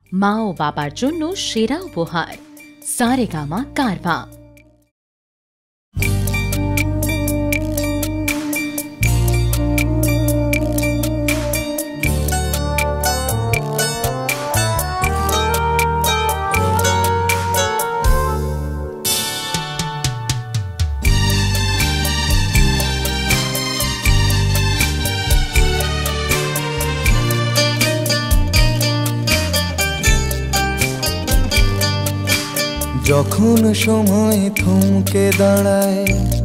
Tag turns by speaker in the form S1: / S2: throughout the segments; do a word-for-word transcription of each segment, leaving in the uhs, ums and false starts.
S1: মা ও বাবার জন্য সেরা উপহার সারেগামা কারভা।
S2: যখন সময় থমকে দাঁড়ায়,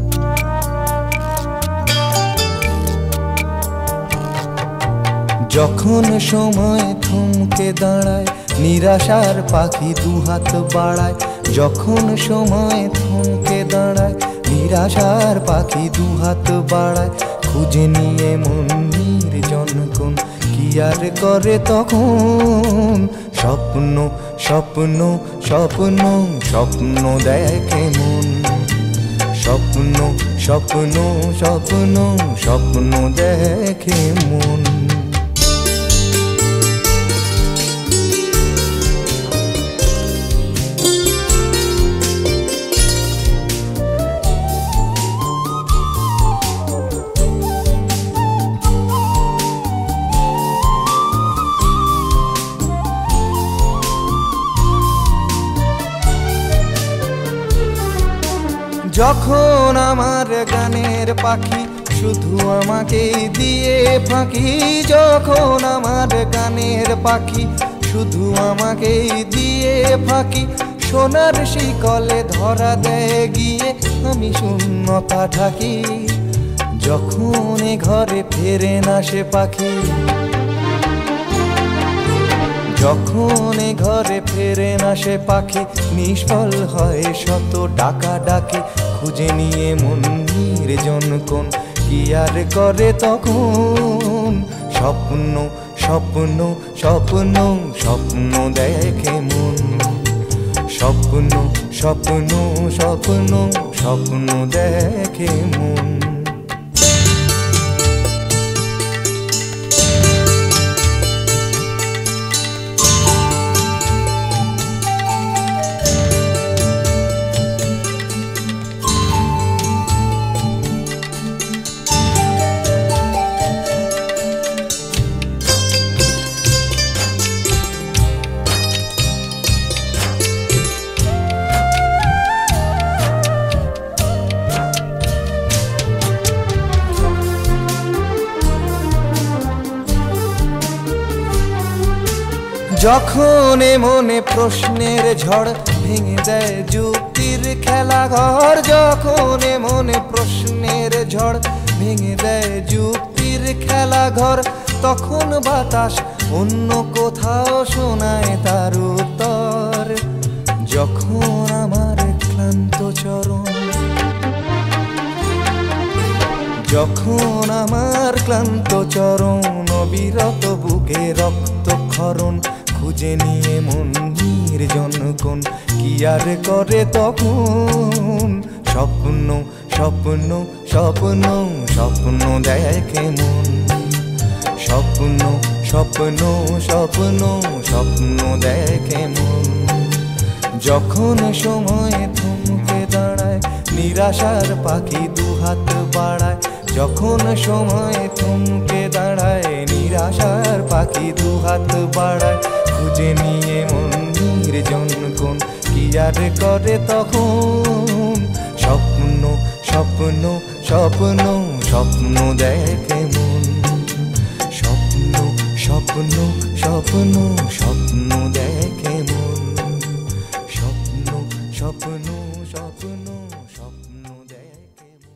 S2: যখন সময় থমকে দাঁড়ায়, নিরাশার পাখি দুহাত বাড়ায়। যখন সময় থমকে দাঁড়ায়, নিরাশার পাখি দুহাত বাড়ায়। খুঁজে নিয়ে মন নির্জন কোন কি আর করে তখন। স্বপ্ন স্বপ্ন স্বপ্ন স্বপ্ন দেখে মন। স্বপ্ন স্বপ্ন স্বপ্ন স্বপ্ন দেখে মন। যখন আমার গানের পাখি শুধু আমাকে দিয়ে ফাঁকি। যখন আমার গানের পাখি শুধু আমাকে দিয়ে ফাঁকি। সোনার শিকলে ধরা দেয় গিয়ে আমি শূন্যতা ঢাকি। যখন এ ঘরে ফেরে না সে পাখি, যখন এ ঘরে ফেরে না সে পাখি, নিষ্ফল হয় শত ডাকা ডাকি। খুঁজে নিয়ে মন নির্জন কোন কি আর করে তখন। স্বপ্ন স্বপ্ন স্বপ্ন স্বপ্ন দেখে মন। স্বপ্ন স্বপ্ন স্বপ্ন স্বপ্ন দেখে মন। যখন এ মনে প্রশ্নের ঝড় ভেঙে দেয় যুক্তির খেলা ঘর। যখন এ মনে প্রশ্নের ঝড় ভেঙে দেয় যুক্তির খেলা ঘর, তখন বাতাস অন্য কোথাও শোনায় তার উত্তর। যখন আমার ক্লান্ত চরণ, যখন আমার ক্লান্ত চরণ, অবিরত বুকে রক্তক্ষরণ। খুঁজে নিয়ে মন নির্জন কোন কি আর করে তখন। স্বপ্ন স্বপ্ন স্বপ্ন স্বপ্ন দেখে মন। স্বপ্ন স্বপ্ন স্বপ্ন স্বপ্ন দেখে মন। যখন সময় থমকে দাঁড়ায়, নিরাশার পাখি দুহাত বাড়ায়। যখন সময় থমকে দাঁড়ায়, নিরাশার পাখি দুহাত বাড়ায়। খুঁজে নিয়ে মন নির্জন কোন কি আর করে তখন। স্বপ্ন স্বপ্ন স্বপ্ন স্বপ্ন দেখে মন। স্বপ্ন স্বপ্ন স্বপ্ন স্বপ্ন দেখে মন। স্বপ্ন স্বপ্ন স্বপ্ন স্বপ্ন দেখে মন।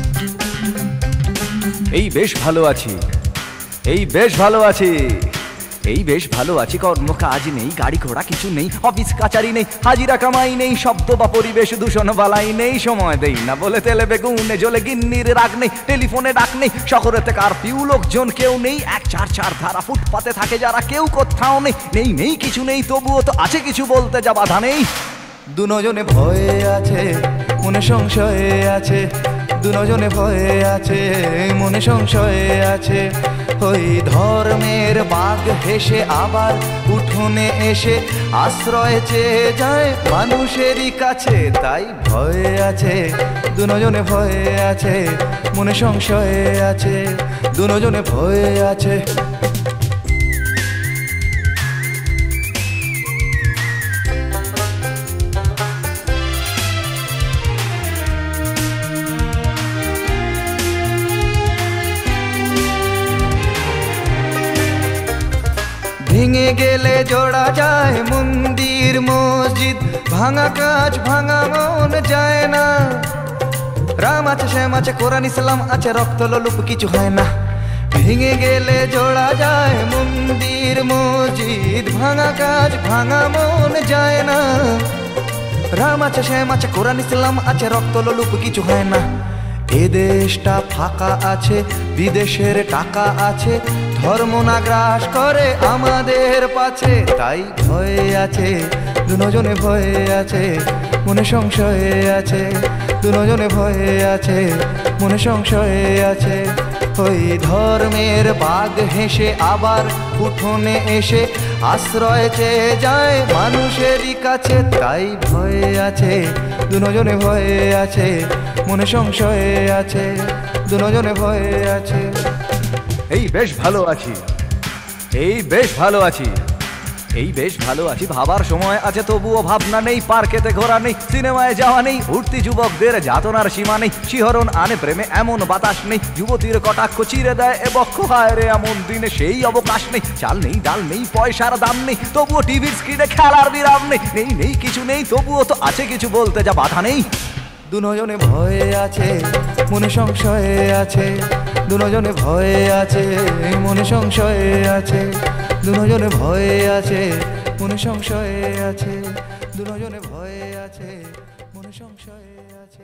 S3: এই বেশ ভালো আছি, এই বেশ ভালো আছি। এই বেশ ভালো আছি, কর্ম কাজ নেই, গাড়ি ঘোড়া কিছু নেই, অফিস কাচারি নেই, হাজিরা কামাই নেই, শব্দ বা পরিবেশ দূষণ বালাই নেই, সময় দেই না বলে তেলে বেগুনে জ্বলে গিন্নির রাগ নেই, টেলিফোনে ডাক নেই, শহরেতে কারফিউ লোকজন কেউ নেই, এক চার চার ধারা ফুটপাতে থাকে যারা কেউ কোথাও নেই, নেই নেই কিছু নেই তবুও তো আছে কিছু বলতে যা বাধা নেই।
S2: দুজনে ভয়ে আছে মনে সংশয়ে আছে, দুজনে ভয়ে আছে মনে সংশয়ে আছে, ওই ধর্মের বাঘ হেসে আবার উঠোনে এসে আশ্রয় চেয়ে যায় মানুষেরই কাছে, তাই ভয়ে আছে দুজনে ভয়ে আছে মনে সংশয়ে আছে, দুজনে ভয়ে আছে। ভেঙে গেলে জোড়া যায় মন্দির মসজিদ, ভাঙা কাজ ভাঙা মন যায় না, রাম আছে শ্যাম আছে কোরআন ইসলাম আছে, রক্ত লোলুপ কিছু হয় না। ভেঙে গেলে জোড়া যায় মন্দির মসজিদ, ভাঙা কাজ ভাঙা মন যায় না, রাম আছে শ্যাম আছে কোরআন ইসলাম আছে, রক্ত লোলুপ কিছু হয় না। এ দেশটা ফাঁকা আছে বিদেশের টাকা আছে, ধর্ম না গ্রাস করে আমাদের পাছে, তাই ভয়ে আছে দুজনে ভয়ে আছে মনে সংশয়ে আছে, দুজনে ভয়ে আছে মনে সংশয়ে আছে, ওই ধর্মের বাঘ হেসে আবার উঠোনে এসে আশ্রয় চেয়ে যায় মানুষেরই কাছে, তাই ভয়ে আছে দুজনে ভয়ে আছে মনে সংশয়ে আছে, দুজনে ভয়ে আছে।
S3: এই বেশ ভালো আছি, এই বেশ ভালো আছি, এই বেশ ভালো আছি, ভাবার সময় আছে তবুও ভাবনা নেই, পার্কেতে ঘোরা নেই, সিনেমায় যাওয়া নেই, উঠতি যুবকদের যাতনার সীমা নেই, শিহরণ আনে প্রেমে এমন বাতাস নেই, যুবতীর কটাক্ষ চিরে দেয় এ বক্ষ হায় রে এমন দিনে সেই অবকাশ নেই, চাল নেই ডাল নেই পয়সার দাম নেই, তবুও টিভির স্ক্রিনে খেলার বিরাম নেই, নেই নেই কিছু নেই তবুও তো আছে কিছু বলতে যা বাধা নেই।
S2: দুজনে ভয়ে আছে মনে সংশয়ে আছে, দুজনে ভয়ে আছে মনে সংশয়ে আছে, দুজনে ভয়ে আছে মনে সংশয়ে আছে, দুজনে ভয়ে আছে মনে সংশয়ে আছে।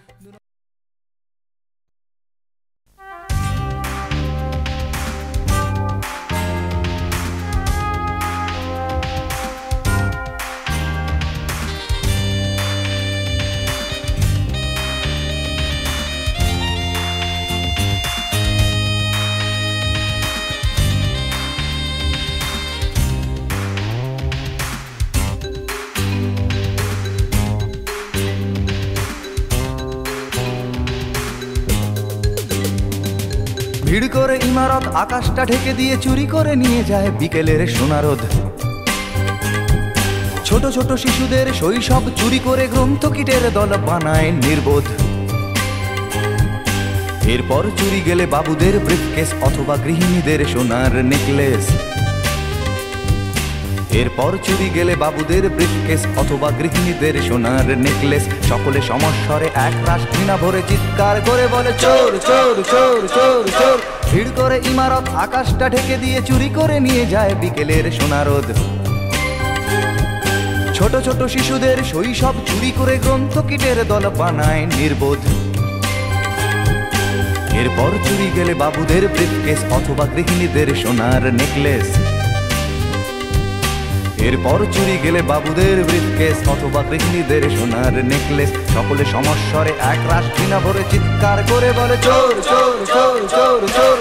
S2: ভিড় করে ইমারত আকাশটা ঢেকে দিয়ে চুরি করে নিয়ে যায় বিকেলের সোনারোদ, ছোট ছোট শিশুদের শৈশব চুরি করে গ্রন্থকিটের দল বানায় নির্বোধ, এরপর চুরি গেলে বাবুদের ব্রিফকেস অথবা গৃহিণীদের সোনার নেকলেস, এরপর চুরি গেলে বাবুদের ব্রিফকেস অথবা গৃহিণীদের সোনার নেকলেস, সকলে সমস্বরে এক রাশ ঘৃণা ভরে চিৎকার করে বলে চোর চোর চোর চোর চোর। ভিড় করে ইমারত আকাশটা ঢেকে দিয়ে চুরি করে নিয়ে যায় বিকেলের সোনারোদ, ছোট ছোট শিশুদের শৈশব চুরি করে গ্রন্থকিটের দল বানায় নির্বোধ, এরপর চুরি গেলে বাবুদের ব্রিফকেস অথবা গৃহিণীদের সোনার নেকলেস, এরপর চুরি গেলে বাবুদের ব্রিফকেস অথবা গৃহিণীদের সোনার নেকলেস, সকলে সমস্বরে এক রাশ ঘৃণা ভরে চিৎকার করে বলে চোর চোর চোর চোর চোর।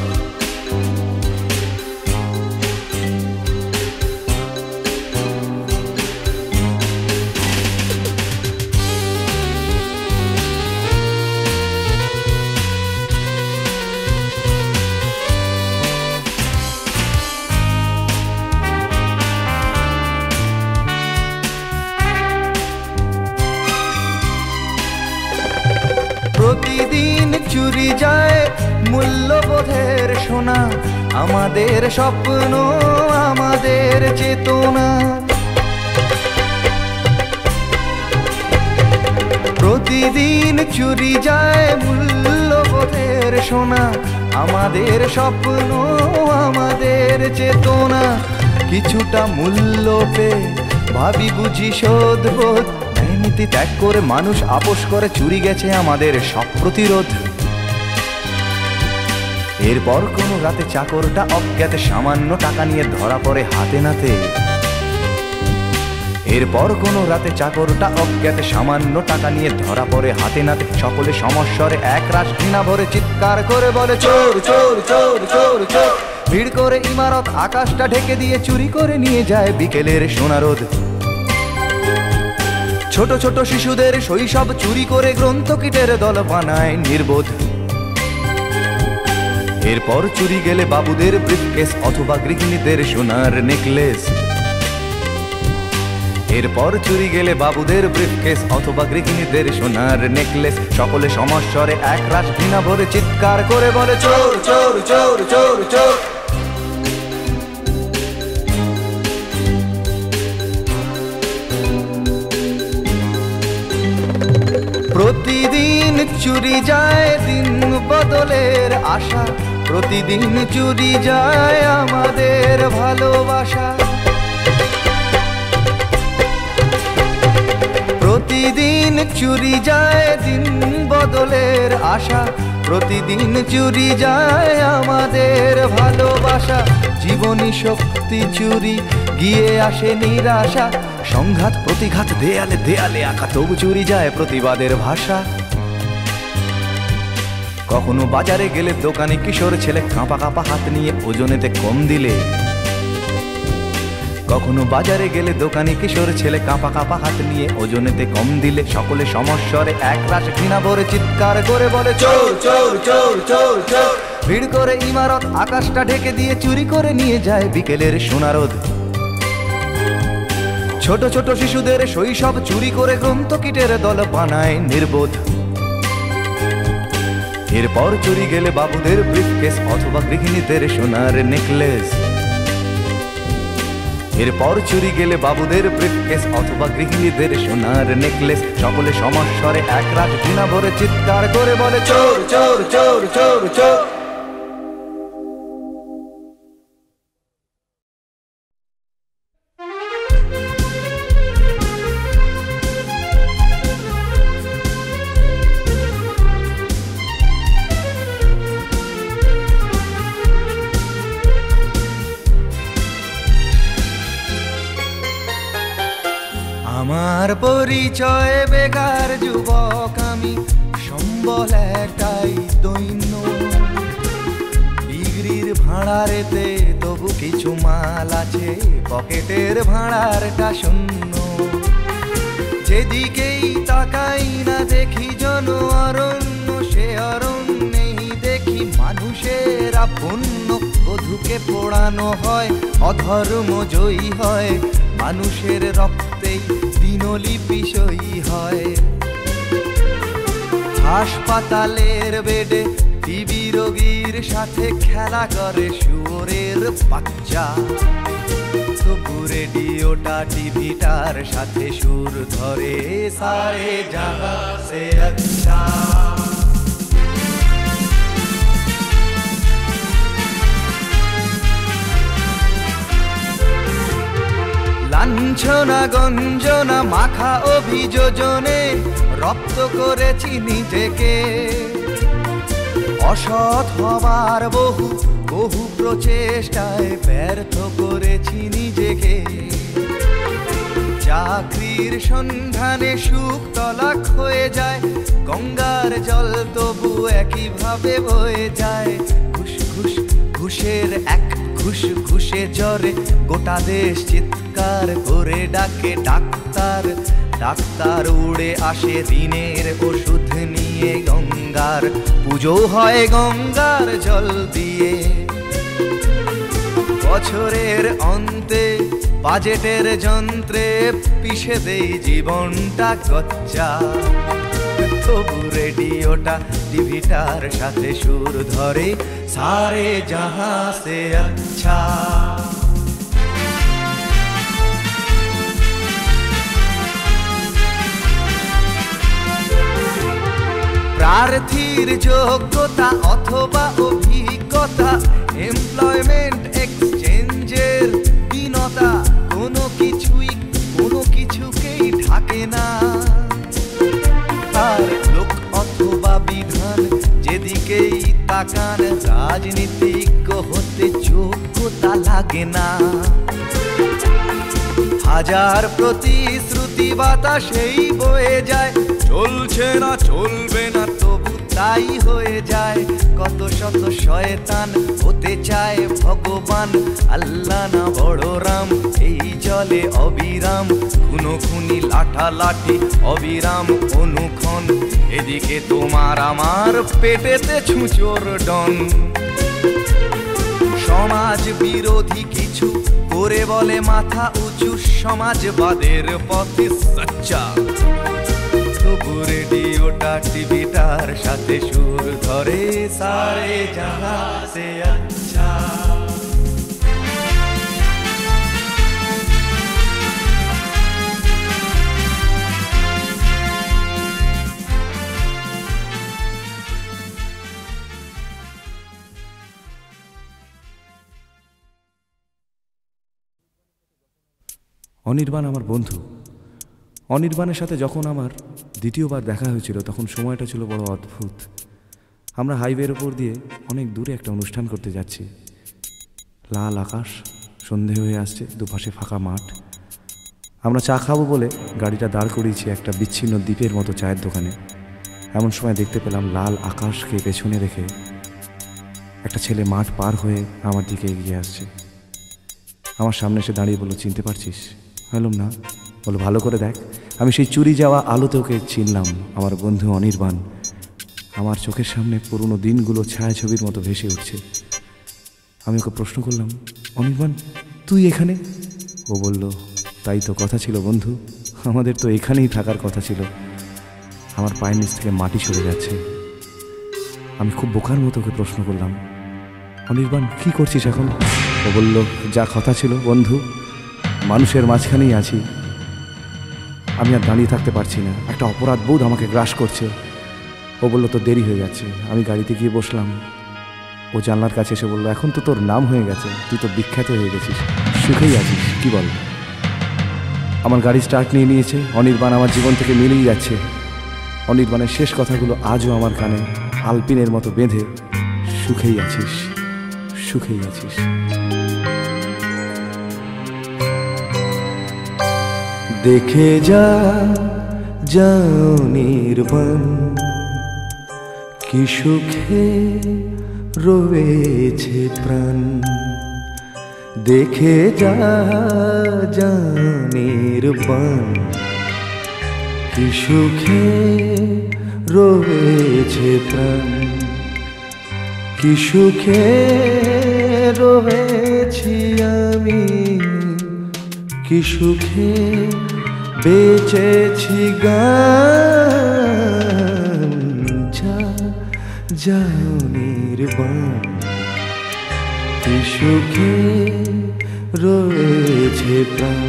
S2: প্রতিদিন চুরি যায় মূল্যবোধের সোনা, আমাদের স্বপ্ন আমাদের চেতনা, প্রতিদিন চুরি যায় মূল্যবোধের সোনা, আমাদের স্বপ্ন আমাদের চেতনা কিছুটা মূল্য পেয়ে ভাবি বুঝি শোধ বোধ নীতি ত্যাগ করে মানুষ আপোষ করে চুরি গেছে আমাদের সব প্রতিরোধ। এরপর কোনো রাতে চাকরটা অজ্ঞাতে সামান্য টাকা নিয়ে ধরা পড়ে হাতে নাতে। এরপর কোনো রাতে চাকরটা অজ্ঞাতে সামান্য টাকা নিয়ে ধরা পড়ে হাতে নাতে। সকলে সমস্বরে এক রাশ ঘৃণা ভরে চিৎকার করে বলে চোর চোর চোর চোর চোর। ভিড় করে ইমারত আকাশটা ঢেকে দিয়ে চুরি করে নিয়ে যায় বিকেলের সোনারোদ। ছোট ছোট শিশুদের শৈশব চুরি করে গ্রন্থকিটের দল বানায় নির্বোধ। এরপর চুরি গেলে বাবুদের ব্রিফকেস অথবা গৃহিণীদের সোনার নেকলেস। এরপর চুরি গেলে বাবুদের ব্রিফকেস অথবা গৃহিণীদের সোনার নেকলেস। সকলে সমস্বরে এক রাশ ঘৃণা ভরে চিৎকার করে বলে চোর চোর চোর চোর চোর। প্রতিদিন চুরি যায় দিন বদলের আশা। প্রতিদিন চুরি যায় আমাদের ভালোবাসা। প্রতিদিন চুরি যায় দিন বদলের আশা। প্রতিদিন চুরি যায় আমাদের ভালোবাসা। জীবনী শক্তি চুরি গিয়ে আসে নিরাশা। সংঘাত প্রতিঘাত দেয়ালে দেয়ালে আঁকা তবু চুরি যায় প্রতিবাদের ভাষা। কখনো বাজারে গেলে দোকানে কিশোর ছেলে কাঁপা কাঁপা হাত নিয়ে ওজনেতে কম দিলে। কখনো বাজারে গেলে দোকানে কিশোর ছেলে কাঁপা কাঁপা হাত নিয়ে ওজনেতে কম দিলে। সকলে সমস্বরে এক রাশ ঘৃণা ভরে চিৎকার করে বলে চোর চোর চোর চোর চোর। ভিড় করে ইমারত আকাশটা ঢেকে দিয়ে চুরি করে নিয়ে যায় বিকেলের সোনারোদ। ছোট ছোট শিশুদের শৈশব চুরি করে গ্রন্থকিটের দল বানায় নির্বোধ। এরপর চুরি গেলে বাবুদের ব্রিফকেস অথবা গৃহিণীদের সোনার নেকলেস। এরপর চুরি গেলে বাবুদের ব্রিফকেস অথবা গৃহিণীদের সোনার নেকলেস। সকলে সমস্বরে এক রাত ঘৃণা ভরে চিৎকার করে বলে চোর চোর চোর চোর চোর। আমার পরিচয় বেকার যুবক আমি, সম্বল একটাই দৈন্য। ডিগ্রির ভাড়ারেতে তবু কিছু মাল আছে, পকেটের ভাড়ারটা শূন্য। যেদিকেই তাকাই না দেখি জন অরণ্য, সে অরণ্যেই দেখি মানুষের আপন্য। বধূকে পোড়ানো হয়, অধর্ম জয়ী হয়, মানুষের রক্তেই দিনলিপি সই হয়। হাসপাতালের বেডে টিবি রোগীর সাথে খেলা করে শুয়োরের বাচ্চা। তবু রেডিওটা টিভিটার সাথে সুর ধরে সারে জাগা সে আচ্ছা। লাঞ্ছনা গঞ্জনা মাখা অভিযোজনে রপ্ত করেছি নিজেকে। অসৎ হবার বহু বহু প্রচেষ্টায় ব্যর্থ করেছি নিজেকে। চাকরির সন্ধানে সুখ তলাক হয়ে যায়, গঙ্গার জল তবু একইভাবে বয়ে যায়। ঘুষ ঘুষ ঘুষের এক ঘুষ ঘুষে জ্বরে গোটা দেশ চিৎকার করে ডাকে ডাক্তার। ডাক্তার উড়ে আসে ঋণের ওষুধ নিয়ে গঙ্গার, পুজো হয় গঙ্গার জল দিয়ে। বছরের অন্তে বাজেটের যন্ত্রে পিষে দেই জীবনটা গচ্চা। তবু রেডিওটা টিভিটার সাথে সুর ধরে সারে জাহা সে আচ্ছা। প্রার্থীর যোগ্যতা অথবা অভিজ্ঞতা কথা এমপ্লয়মেন্ট এক্সচেঞ্জের বিনতা কোনো কিছুই কোনো কিছুকেই ঢাকে না। আর লোক অথবা বিধান যেদিকেই তাকান রাজনীতিজ্ঞ হতে যোগ্যতা লাগে না। হাজার প্রতিশ্রুতি বাতাসেই বয়ে যায়, চলছে না চলবে না তবু তাই হয়ে যায়। কত শত শয়তান হতে চায় ভগবান, আল্লাহ না বড় রাম এই জলে অবিরাম। খুনো খুনি লাঠালাঠি অবিরাম অনুক্ষণ, এদিকে তোমার আমার পেটেতে ছুঁচোর ডন। সমাজ বিরোধী কিছু করে বলে মাথা উঁচু, সমাজবাদের পথে সচ্চা। তবু রেডিওটা টিভিটার সাথে সুর ধরে সারে জাহা সে আচ্ছা।
S4: অনির্বাণ আমার বন্ধু। অনির্বাণের সাথে যখন আমার দ্বিতীয়বার দেখা হয়েছিল তখন সময়টা ছিল বড় অদ্ভুত। আমরা হাইওয়ের ওপর দিয়ে অনেক দূরে একটা অনুষ্ঠান করতে যাচ্ছি। লাল আকাশ, সন্ধে হয়ে আসছে, দুপাশে ফাঁকা মাঠ। আমরা চা খাবো বলে গাড়িটা দাঁড় করিয়েছি একটা বিচ্ছিন্ন দ্বীপের মতো চায়ের দোকানে। এমন সময় দেখতে পেলাম লাল আকাশকে পেছনে রেখে একটা ছেলে মাঠ পার হয়ে আমার দিকে এগিয়ে আসছে। আমার সামনে এসে দাঁড়িয়ে বলল, চিনতে পারছিস? বললাম না। বলো, ভালো করে দেখ। আমি সেই চুরি যাওয়া আলোতে ওকে চিনলাম, আমার বন্ধু অনির্বাণ। আমার চোখের সামনে পুরনো দিনগুলো ছায়াছবির মতো ভেসে উঠছে। আমি ওকে প্রশ্ন করলাম, অনির্বাণ তুই এখানে? ও বলল, তাই তো কথা ছিল বন্ধু, আমাদের তো এখানেই থাকার কথা ছিল। আমার পায়ের নিচ থেকে মাটি সরে যাচ্ছে। আমি খুব বোকার মতো ওকে প্রশ্ন করলাম, অনির্বাণ কী করছিস এখন? ও বলল, যা কথা ছিল বন্ধু, মানুষের মাঝখানেই আছি। আমি আর দাঁড়িয়ে থাকতে পারছি না, একটা অপরাধ বোধ আমাকে গ্রাস করছে। ও বলল, তো দেরি হয়ে যাচ্ছে। আমি গাড়িতে গিয়ে বসলাম। ও জানলার কাছে এসে বলল, এখন তো তোর নাম হয়ে গেছে, তুই তো বিখ্যাত হয়ে গেছিস, সুখেই আছিস, কি বল? আমার গাড়ি স্টার্ট নিয়ে নিয়েছে। অনির্বাণ আমার জীবন থেকে মিলেই যাচ্ছে। অনির্বাণের শেষ কথাগুলো আজও আমার কানে আলপিনের মতো বেঁধে, সুখেই আছিস, সুখেই আছিস। দেখে যা যাও নির্বাণ, কি সুখে রয়েছে প্রাণ। দেখে যা যাও নির্বাণ, কি সুখে রয়েছে প্রাণ। কি সুখে রয়েছি আমি, কি সুখে বেঁচেছি গান। যা যাও নির্বাণ, কি সুখে রয়েছে প্রাণ।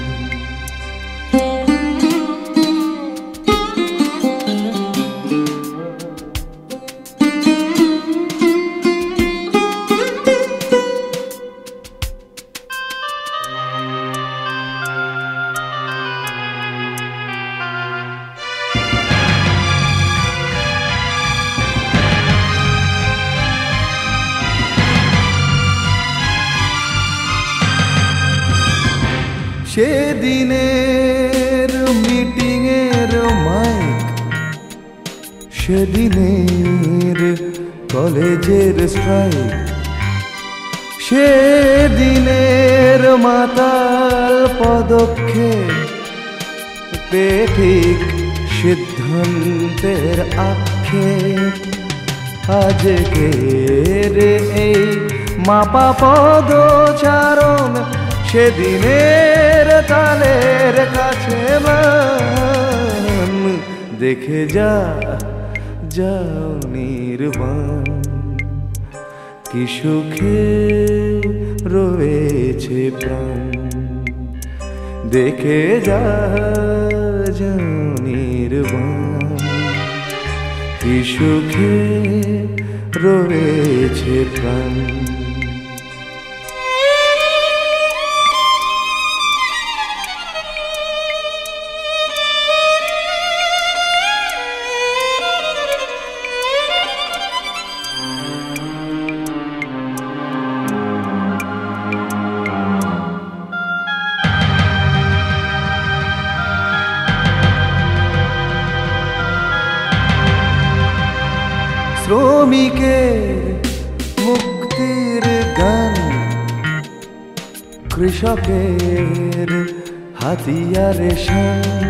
S4: সেদিনের মিটিংয়ের মাইক, সেদিনের কলেজের স্ট্রাইক, সেদিনের মাতাল পদক্ষেপ, বেঠিক সিদ্ধান্তের আক্ষেপ। আজকের এই মাপা পদচারণ, সেদিনের তালের কাছে মান। দেখে যা যাও নির্বাণ, কি সুখে রয়েছে প্রাণ। দেখে যা যাও নির্বাণ, কি সুখে রয়েছে প্রাণ। শ্রমিকের মুক্তির গান, কৃষকের হাতিয়ারে শান,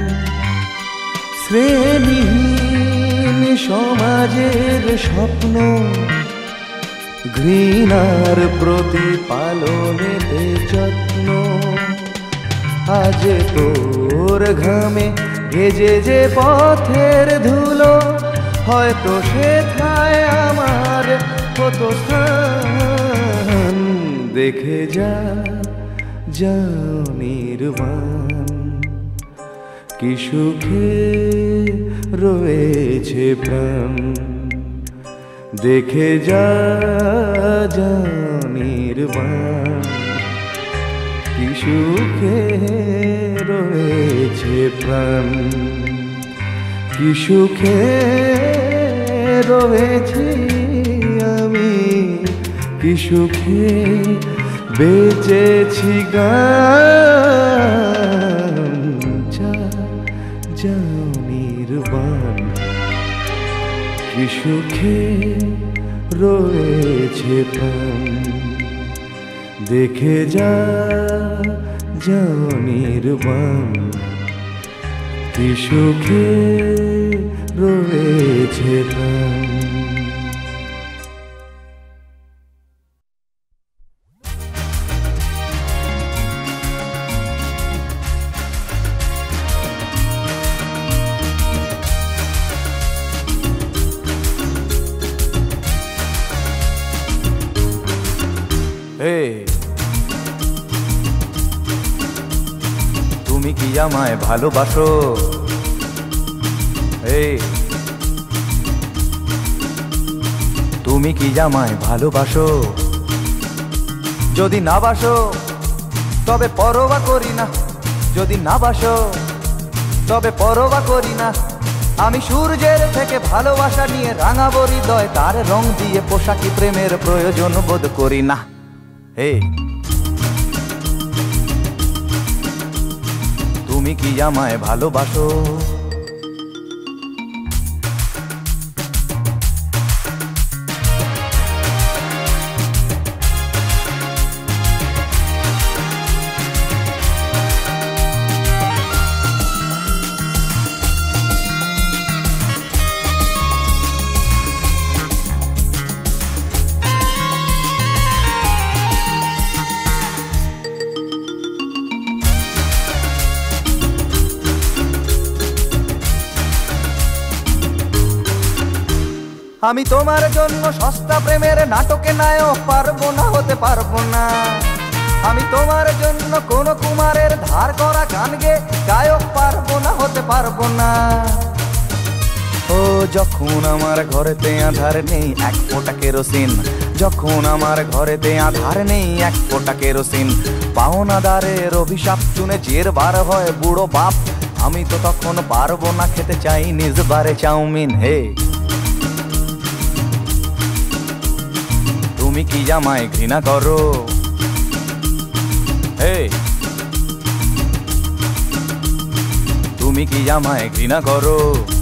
S4: শ্রেণীহীন সমাজের স্বপ্ন, ঘৃণার প্রতিপালনেতে যত্ন। আজ তোর ঘামে ভেজে যে পথের ধুলো, হয়তো সেথায় আমার কত স্থান। দেখে যা যা নির্বাণ, কি সুখে রয়েছে প্রাণ। দেখে যা যা নির্বাণ, কি সুখে রয়েছে প্রাণ। কি সুখে রয়েছি আমি, কি সুখে বেঁচেছি গান। যা যা নির্বাণ, কি সুখে রয়েছে প্রাণ। দেখে যা যা নির্বাণ, কি সুখে রয়েছে প্রাণ।
S3: তুমি কি আমায় ভালোবাসো? এই তুমি কি আমায় ভালোবাসো? যদি না বাসো তবে পরোয়া করি না, যদি না বাসো তবে পরোয়া করি না। আমি সূর্যের থেকে ভালোবাসা নিয়ে রাঙাবো হৃদয়, তার রং দিয়ে পোশাকি প্রেমের প্রয়োজন বোধ করি না। হে তুমি কি আমায় ভালোবাসো? আমি তোমার জন্য সস্তা প্রেমের নাটকে নায়ক পারবো না, হতে পারবো না। আমি তোমার জন্য কোন কুমারের ধার করা গান গে গায়ক পারবো না, হতে পারবো না। ও যখন আমার ঘরেতে আধার নেই এক ফোঁটা কেরোসিন, যখন আমার ঘরেতে আধার নেই এক ফোঁটা কেরোসিন, পাওনাদারের অভিশাপ শুনে জের বার হয় বুড়ো বাপ। আমি তো তখন পারবো না খেতে চাই নিজ বারে চাউমিন। হে তুমি কি আমায় ঘৃণা করো? হে তুমি কি আমায় ঘৃণা করো?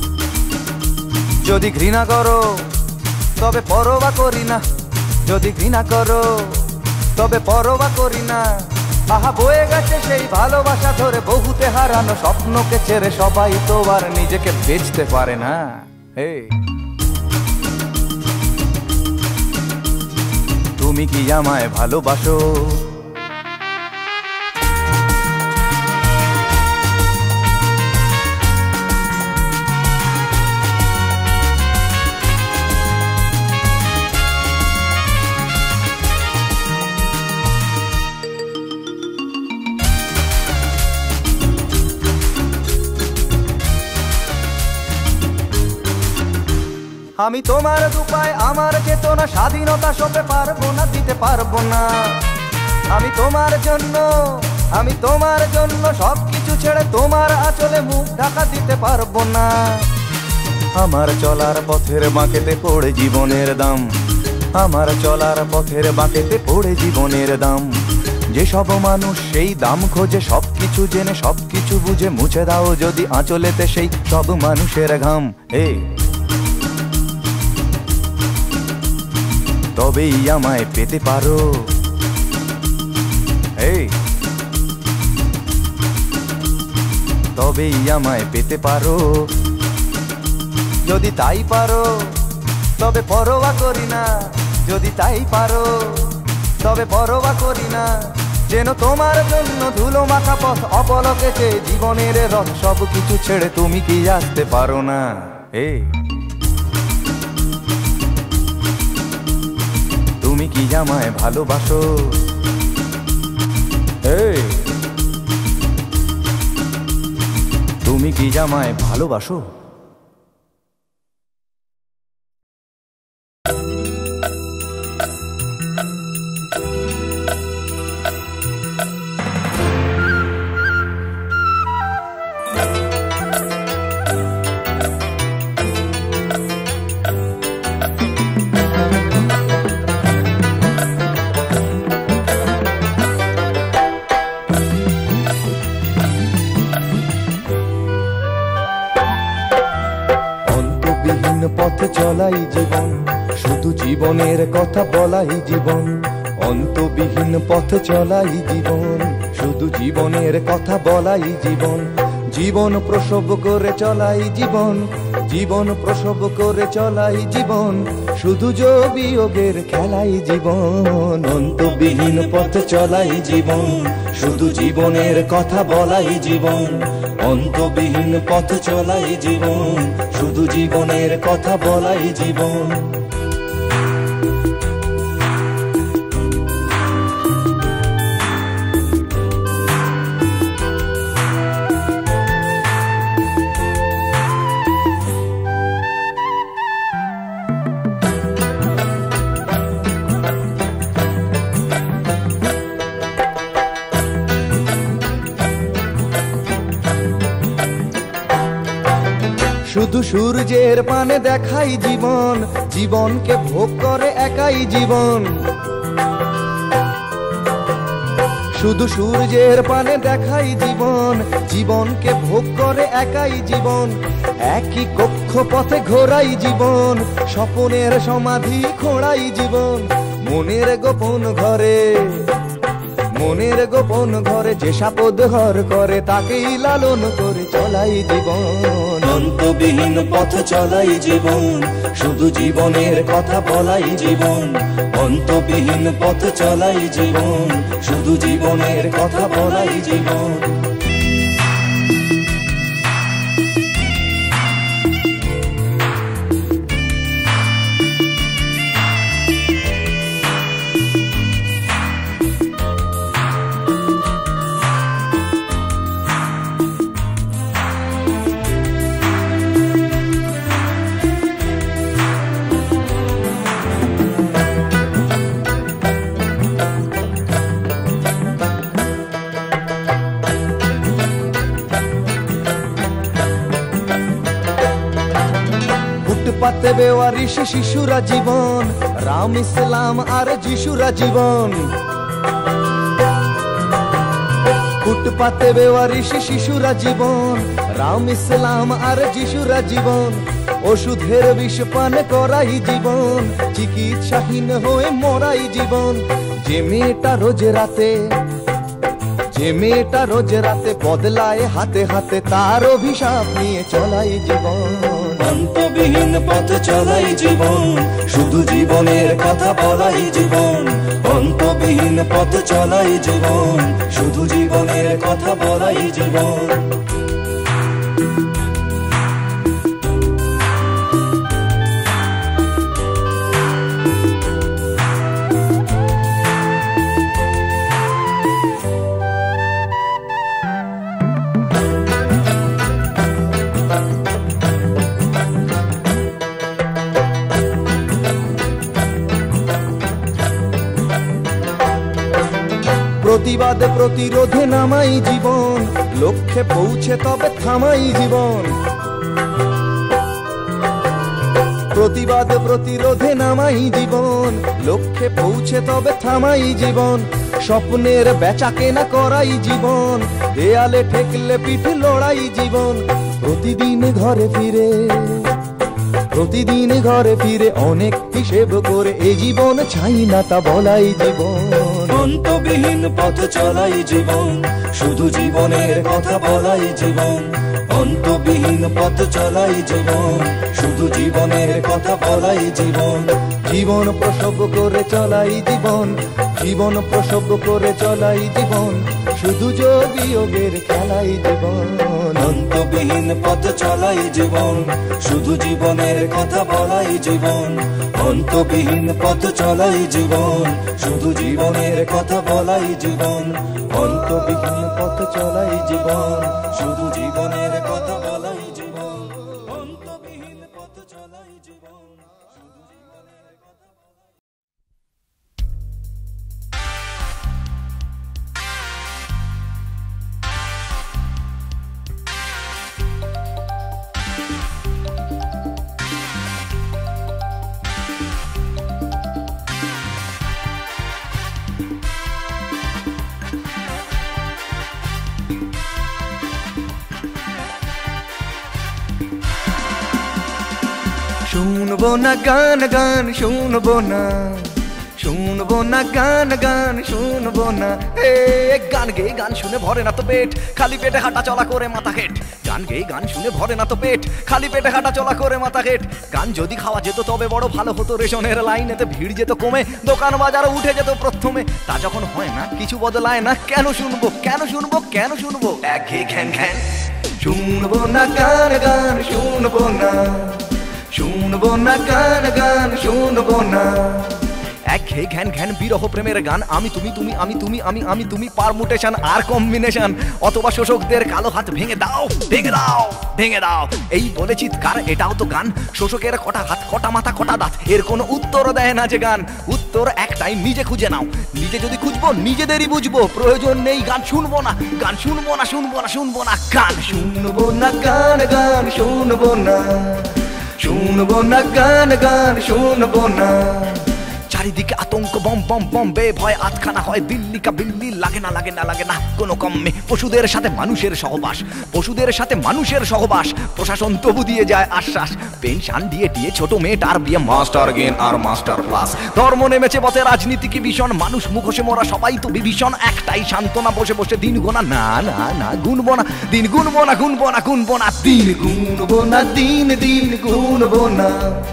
S3: যদি ঘৃণা করো তবে পরোয়া করি না, যদি ঘৃণা করো তবে পরোয়া করি না। আহা বয়ে গেছে সেই ভালোবাসা ধরে, বহুতে হারানো স্বপ্নকে ছেড়ে সবাই তো আর নিজেকে বেচতে পারে না। হে তুমি কি আমায় ভালোবাসো?
S2: আমি তোমার দুপায় আমার চেতনা স্বাধীনতা সপে পারবো না, দিতে পারবো না। আমি তোমার জন্য, আমি তোমার জন্য সবকিছু ছেড়ে তোমার আঁচলে মুখ ঢাকা দিতে পারবো না। আমার চলার পথের বাঁকেতে পড়ে জীবনের দাম, আমার চলার পথের বাঁকেতে পড়ে জীবনের দাম। যেসব মানুষ সেই দাম খোঁজে, সবকিছু জেনে সবকিছু বুঝে, মুছে দাও যদি আঁচলেতে সেই সব মানুষের ঘাম। হে, তবেই আমায় পেতে পারো। এই তবেই আমায় পেতে পারো। যদি তাই পারো তবে পরোয়া করি না, যদি তাই পারো তবে পরোয়া করি না। যেন তোমার জন্য ধুলো মাখা পথ অপলকে চেয়ে জীবনের রথ, সব কিছু ছেড়ে তুমি কি আসতে পারো না? এই তুমি কি আমায় ভালোবাসো? এই তুমি কি আমায় ভালোবাসো? পথে চলাই জীবন, শুধু জীবনের কথা বলাই জীবন। অন্তবিহীন পথে চলাই জীবন, শুধু জীবনের কথা বলাই জীবন। জীবন প্রসব করে চলাই জীবন, জীবন প্রসব করে চলাই জীবন। শুধু যোগবিয়োগের খেলাই জীবন। অন্তবিহীন পথে চলাই জীবন, শুধু জীবনের কথা বলাই জীবন। অন্তবিহীন পথ চলাই জীবন, শুধু জীবনের কথা বলাই জীবন। শুধু সূর্যের পানে দেখাই জীবন, জীবনকে ভোগ করে একাই জীবন। শুধু সূর্যের পানে দেখাই জীবন, জীবনকে ভোগ করে একাই জীবন। একই কক্ষপথে ঘোরাই জীবন, স্বপনের সমাধি খোঁড়াই জীবন। মনের গোপন ঘরে, মনের গোপন ঘরে যে সাপদ ঘর করে, তাকেই লালন করে চলাই জীবন। অন্তবিহীন পথ চলাই জীবন, শুধু জীবনের কথা বলাই জীবন। অন্তবিহীন পথ চলাই জীবন, শুধু জীবনের কথা বলাই জীবন। ফুটপাতে বেওয়ারিশ শিশুরা জীবন, রাম ইসলাম আর যিশুরা জীবন। ফুটপাতে বেওয়ারিশ শিশুরা জীবন, রাম ইসলাম আর যিশুরা জীবন। ওষুধের বিষ পান করাই জীবন, চিকিৎসাহীন হয়ে মরাই জীবন। যে মেয়েটা রোজ রাতে, যে মেয়েটা রোজ রাতে বদলায় হাতে হাতে, তার অভিশাপ নিয়ে চলাই জীবন। অন্তবিহীন পথ চলাই জীবন, শুধু জীবনের কথা বলাই জীবন। অন্তবিহীন পথ চলাই জীবন, শুধু জীবনের কথা বলাই জীবন। প্রতিবাদে প্রতিরোধে নামাই জীবন, লক্ষ্যে পৌঁছে তবে থামাই জীবন। প্রতিবাদে প্রতিরোধে নামাই জীবন, লক্ষ্যে পৌঁছে তবে থামাই জীবন। স্বপ্নের বেচা কেনা করাই জীবন, দেয়ালে ঠেকলে পিঠে লড়াই জীবন। প্রতিদিন ঘরে ফিরে প্রতিদিন ঘরে ফিরে অনেক হিসেব করে এ জীবন চাই না তা বলাই জীবন।
S5: অন্তবিহীন পথ চলাই জীবন, শুধু জীবনের কথা বলাই জীবন। অন্তবিহীন পথ চলাই জীবন, শুধু জীবনের কথা বলাই জীবন।
S2: জীবন প্রসব করে চলাই জীবন, জীবন প্রসব করে চলাই জীবন, শুধু যোগ বিয়োগের খেলাই জীবন।
S5: অন্তবিহীন পথ চলাই জীবন, শুধু জীবনের কথা বলাই জীবন। অন্তবিহীন পথ চলাই জীবন, শুধু জীবনের কথা বলাই জীবন।
S2: অন্তবিহীন পথ চলাই জীবন,
S5: শুধু জীবনের কথা বলাই জীবন। অন্তবিহীন পথ চলাই জীবন, শুধু জীবনের কথা
S2: শুনবো না গান গান শুনবো না, শুনবো না গান গান শুনবো না।
S3: এ গান গেয়ে গান শুনে ভরে না তো পেট, খালি পেটে হাঁটা চলা করে মাথা হেট। গান গেয়ে গান শুনে ভরে না তো পেট, খালি পেটে হাঁটা চলা করে মাথা হেট। গান যদি খাওয়া যেত তবে বড় ভালো হতো, রেশনের লাইনেতে ভিড় যেত কমে, দোকান বাজারও উঠে যেত প্রথমে। তা যখন হয় না, কিছু বদলায় না, কেন শুনবো কেন শুনবো কেন শুনবো একঘেয়ে ঘ্যান ঘ্যান।
S2: শুনবো না গান গান শুনবো না, শুনবো না গান গান শুনবো না।
S3: একঘেয়ে ঘ্যান ঘ্যান বিরহ প্রেমের গান, আমি তুমি তুমি আমি তুমি আমি আমি তুমি, পারমুটেশন আর কম্বিনেশন। অথবা শোষকদের কালো হাত ভেঙে দাও ভেঙে দাও ভেঙে দাও, এই বলে চিৎকার, এটাও তো গান। শোষকের কটা হাত কটা মাথা কটা দাঁত, এর কোনো উত্তর দেয় না যে গান। উত্তর একটাই, নিজে খুঁজে নাও। নিজে যদি খুঁজবো নিজেদেরই বুঝবো, প্রয়োজন নেই গান শুনবো না, গান শুনবো না শুনবো না শুনবো না গান
S2: শুনবো না গান গান শুনবো না, শুনবো না গান গান শুনবো না।
S3: চারিদিকে আতঙ্ক বম বম বম, বে ভয় আতখানা হয় দিল্লি কা বিল্লি, লাগে না লাগে না লাগে না কোনো কমে। পশুদের সাথে মানুষের সহবাস, পশুদের সাথে মানুষের সহবাস, প্রশাসন তবু দিয়ে যায় আশ্বাস। পেনশন দিয়ে দিয়ে ছোট মেয়েটার বিয়ে, মাস্টার গেন আর মাস্টার প্লাস। ধর্ম নেমেছে পথে, রাজনীতি কি ভীষণ, মানুষ মুখোশে মরা সবাই তো বিভীষণ। একটাই সান্ত্বনা, বসে বসে দিন গোনা, না না না গুনবো না দিন, গুনবো না গুনবো না গুনবো না দিন,
S2: গুনবো না দিন দিন গুনবো না,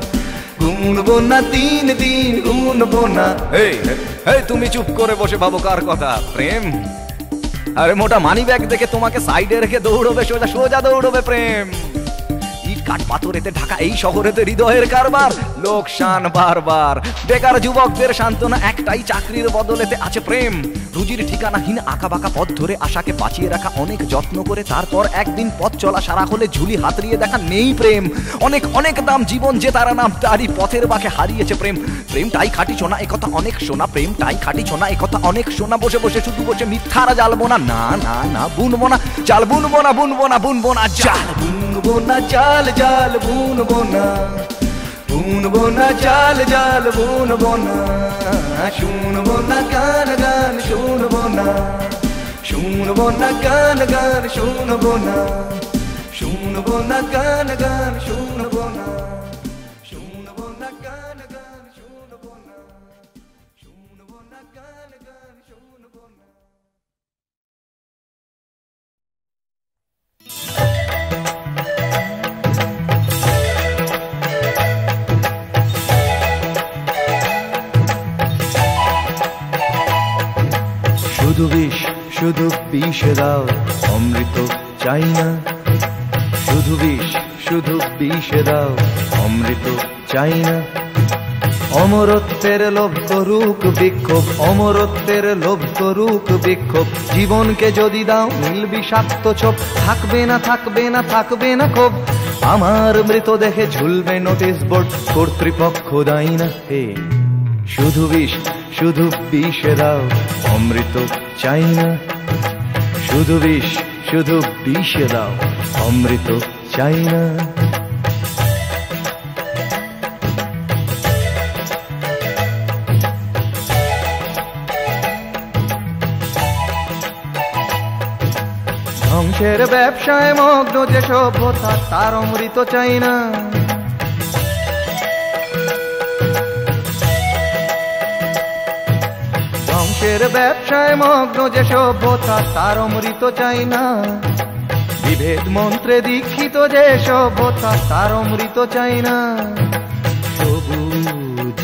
S2: গুনবো না দিন দিন গুনবো না।
S3: এই এই তুমি চুপ করে বসে ভাবো কার কথা? প্রেম? আরে মোটা মানি ব্যাগ দেখে তোমাকে সাইডে রেখে দৌড়বে, সোজা সোজা দৌড়বে প্রেম। ইট কাঠ পাথরেতে ঢাকা এই শহরেতে হৃদয়ের কারবার, লোকসান বারবার। বেকার যুবকদের সান্ত্বনা একটাই, চাকরির বদলেতে আছে প্রেম। রুজির ঠিকানাহীন আঁকা বাঁকা পথ ধরে আশাকে বাঁচিয়ে রাখা অনেক যত্ন করে, তারপর একদিন পথ চলা সারা হলে ঝুলি হাতড়িয়ে দেখা নেই প্রেম। অনেক অনেক দাম জীবন যে তারা নাম, তারই পথের বাঁকে হারিয়েছে প্রেম। প্রেমটাই খাটি শোনা একথা অনেক শোনা, প্রেমটাই খাটি শোনা একথা অনেক শোনা। বসে বসে শুধু বসে মিথ্যারা জ্বালবো না, না না না বুনবো না জাল, বুনবো না বুনবো না বুনবো না জাল,
S2: বুনবো না জাল জাল বুনবো না, বুনবো না জাল জাল বুনবো না। শুনবো না গান গান শুনবো না, শুনবো না গান গান শুনবো না, শুনবো না গান গান শুনবো না, শুনবো না গান গান শুনবো না, শুনবো না গান গান শুনবো না। শুধু বিষ শুধু বিষ দাও, অমৃত চাই না। শুধু বিষ শুধু বিষ দাও, অমৃত চাই না। অমরত্বের লোভ করুক বিক্ষোভ, অমরত্বের লোভ করুক বিক্ষোভ। জীবনকে যদি দাও নীল বিষাক্ত ছোপ, থাকবে না থাকবে না থাকবে না ক্ষোভ। আমার মৃতদেহে ঝুলবে নোটিশ বোর্ড, কর্তৃপক্ষ দায়ী না। হে শুধু বিষ শুধু বিষ দাও, অমৃত চাই না। শুধু বিষ শুধু বিষ দাও, অমৃত চাই না। ধ্বংসের ব্যবসায় মগ্ন যে সভ্যতা, তার অমৃত চাই না। ধ্বংসের ব্যবসায় মগ্ন যে সভ্যতা, তার অমৃত চাই না। বিভেদ মন্ত্রে দীক্ষিত যে সভ্যতা, তার অমৃত চাই না। সবুজ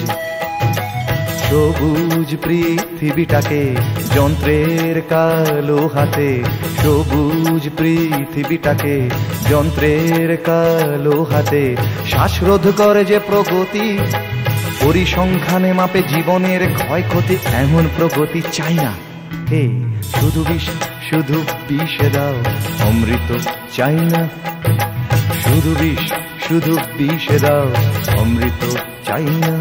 S2: সবুজ পৃথিবীটাকে যন্ত্রের কালো হাতে, সবুজ পৃথিবীটাকে যন্ত্রের কালো হাতে শ্বাসরোধ করে যে প্রগতি, পরিসংখ্যানে মাপে জীবনের ক্ষয়ক্ষতি, এমন প্রগতি চাই না। হে শুধু বিষ শুধু বিষ দাও, অমৃত চাই না। শুধু বিষ শুধু বিষ দাও, অমৃত চাই না।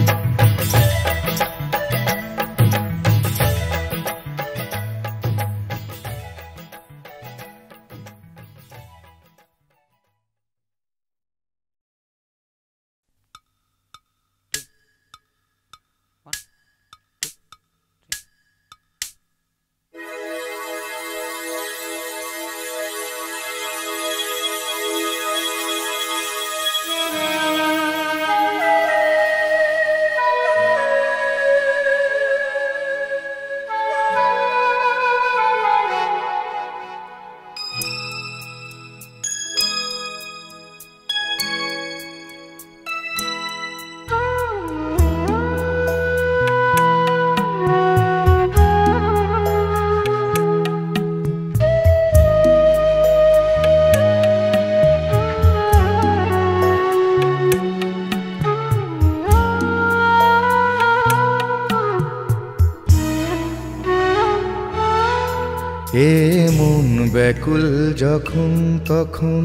S2: এ মন ব্যাকুল যখন তখন,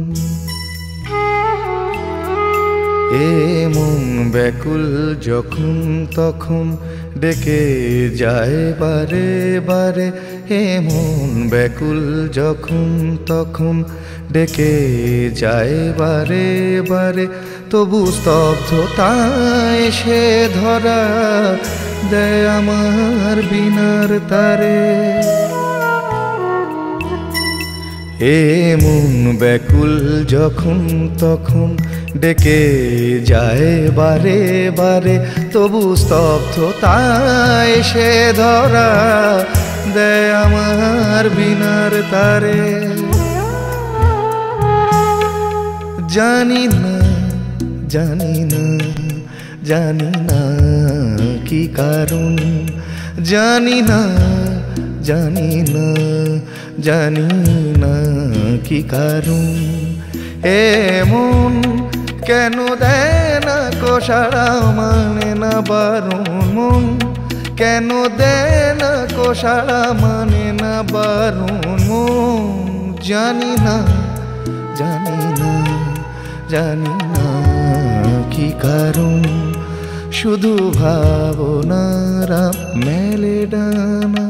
S2: এ মন ব্যাকুল যখন তখন ডেকে যায় বারে বারে। এ মন ব্যাকুল যখন তখন ডেকে যায় বারে বারে। তবু স্তব্ধতায় সে ধরা দেয় আমার বিনার তারে। এ মন ব্যাকুল যখন তখন ডেকে যায় বারে বারে। তবু স্তব্ধতায় সে ধরা দেয় আমার বিনার তারে। জানি না জানি না জানি না কি কারণ, জানি না জানি না জানি না কি কারণ। এমন কেন দেয় না কোষারা, মানে না বারণ মন। কেন দেয় না কোষারা, মানে না বারণ মন। জানি না জানি না জানি না কি কারণ। শুধু ভাবনারা মেলে ডানা।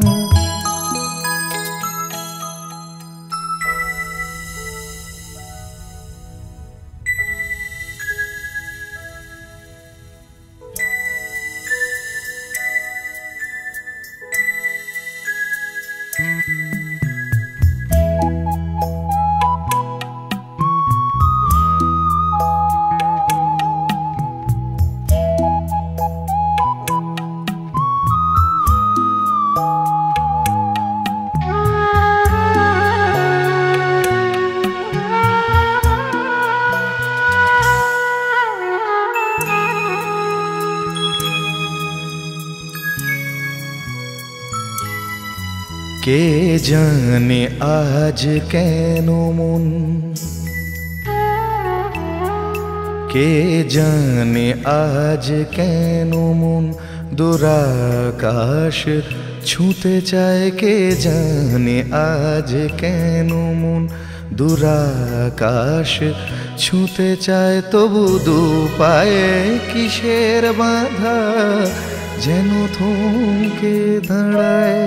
S2: কে জানে আজ কেন মন, কে জানে আজ কেন মন দুরাকাশ ছুঁতে চায়। কে জানে আজ কেন মন দুরাকাশ ছুঁতে চায় তবু দু পায়ে কিসের বাঁধা যেন থমকে দাঁড়ায়।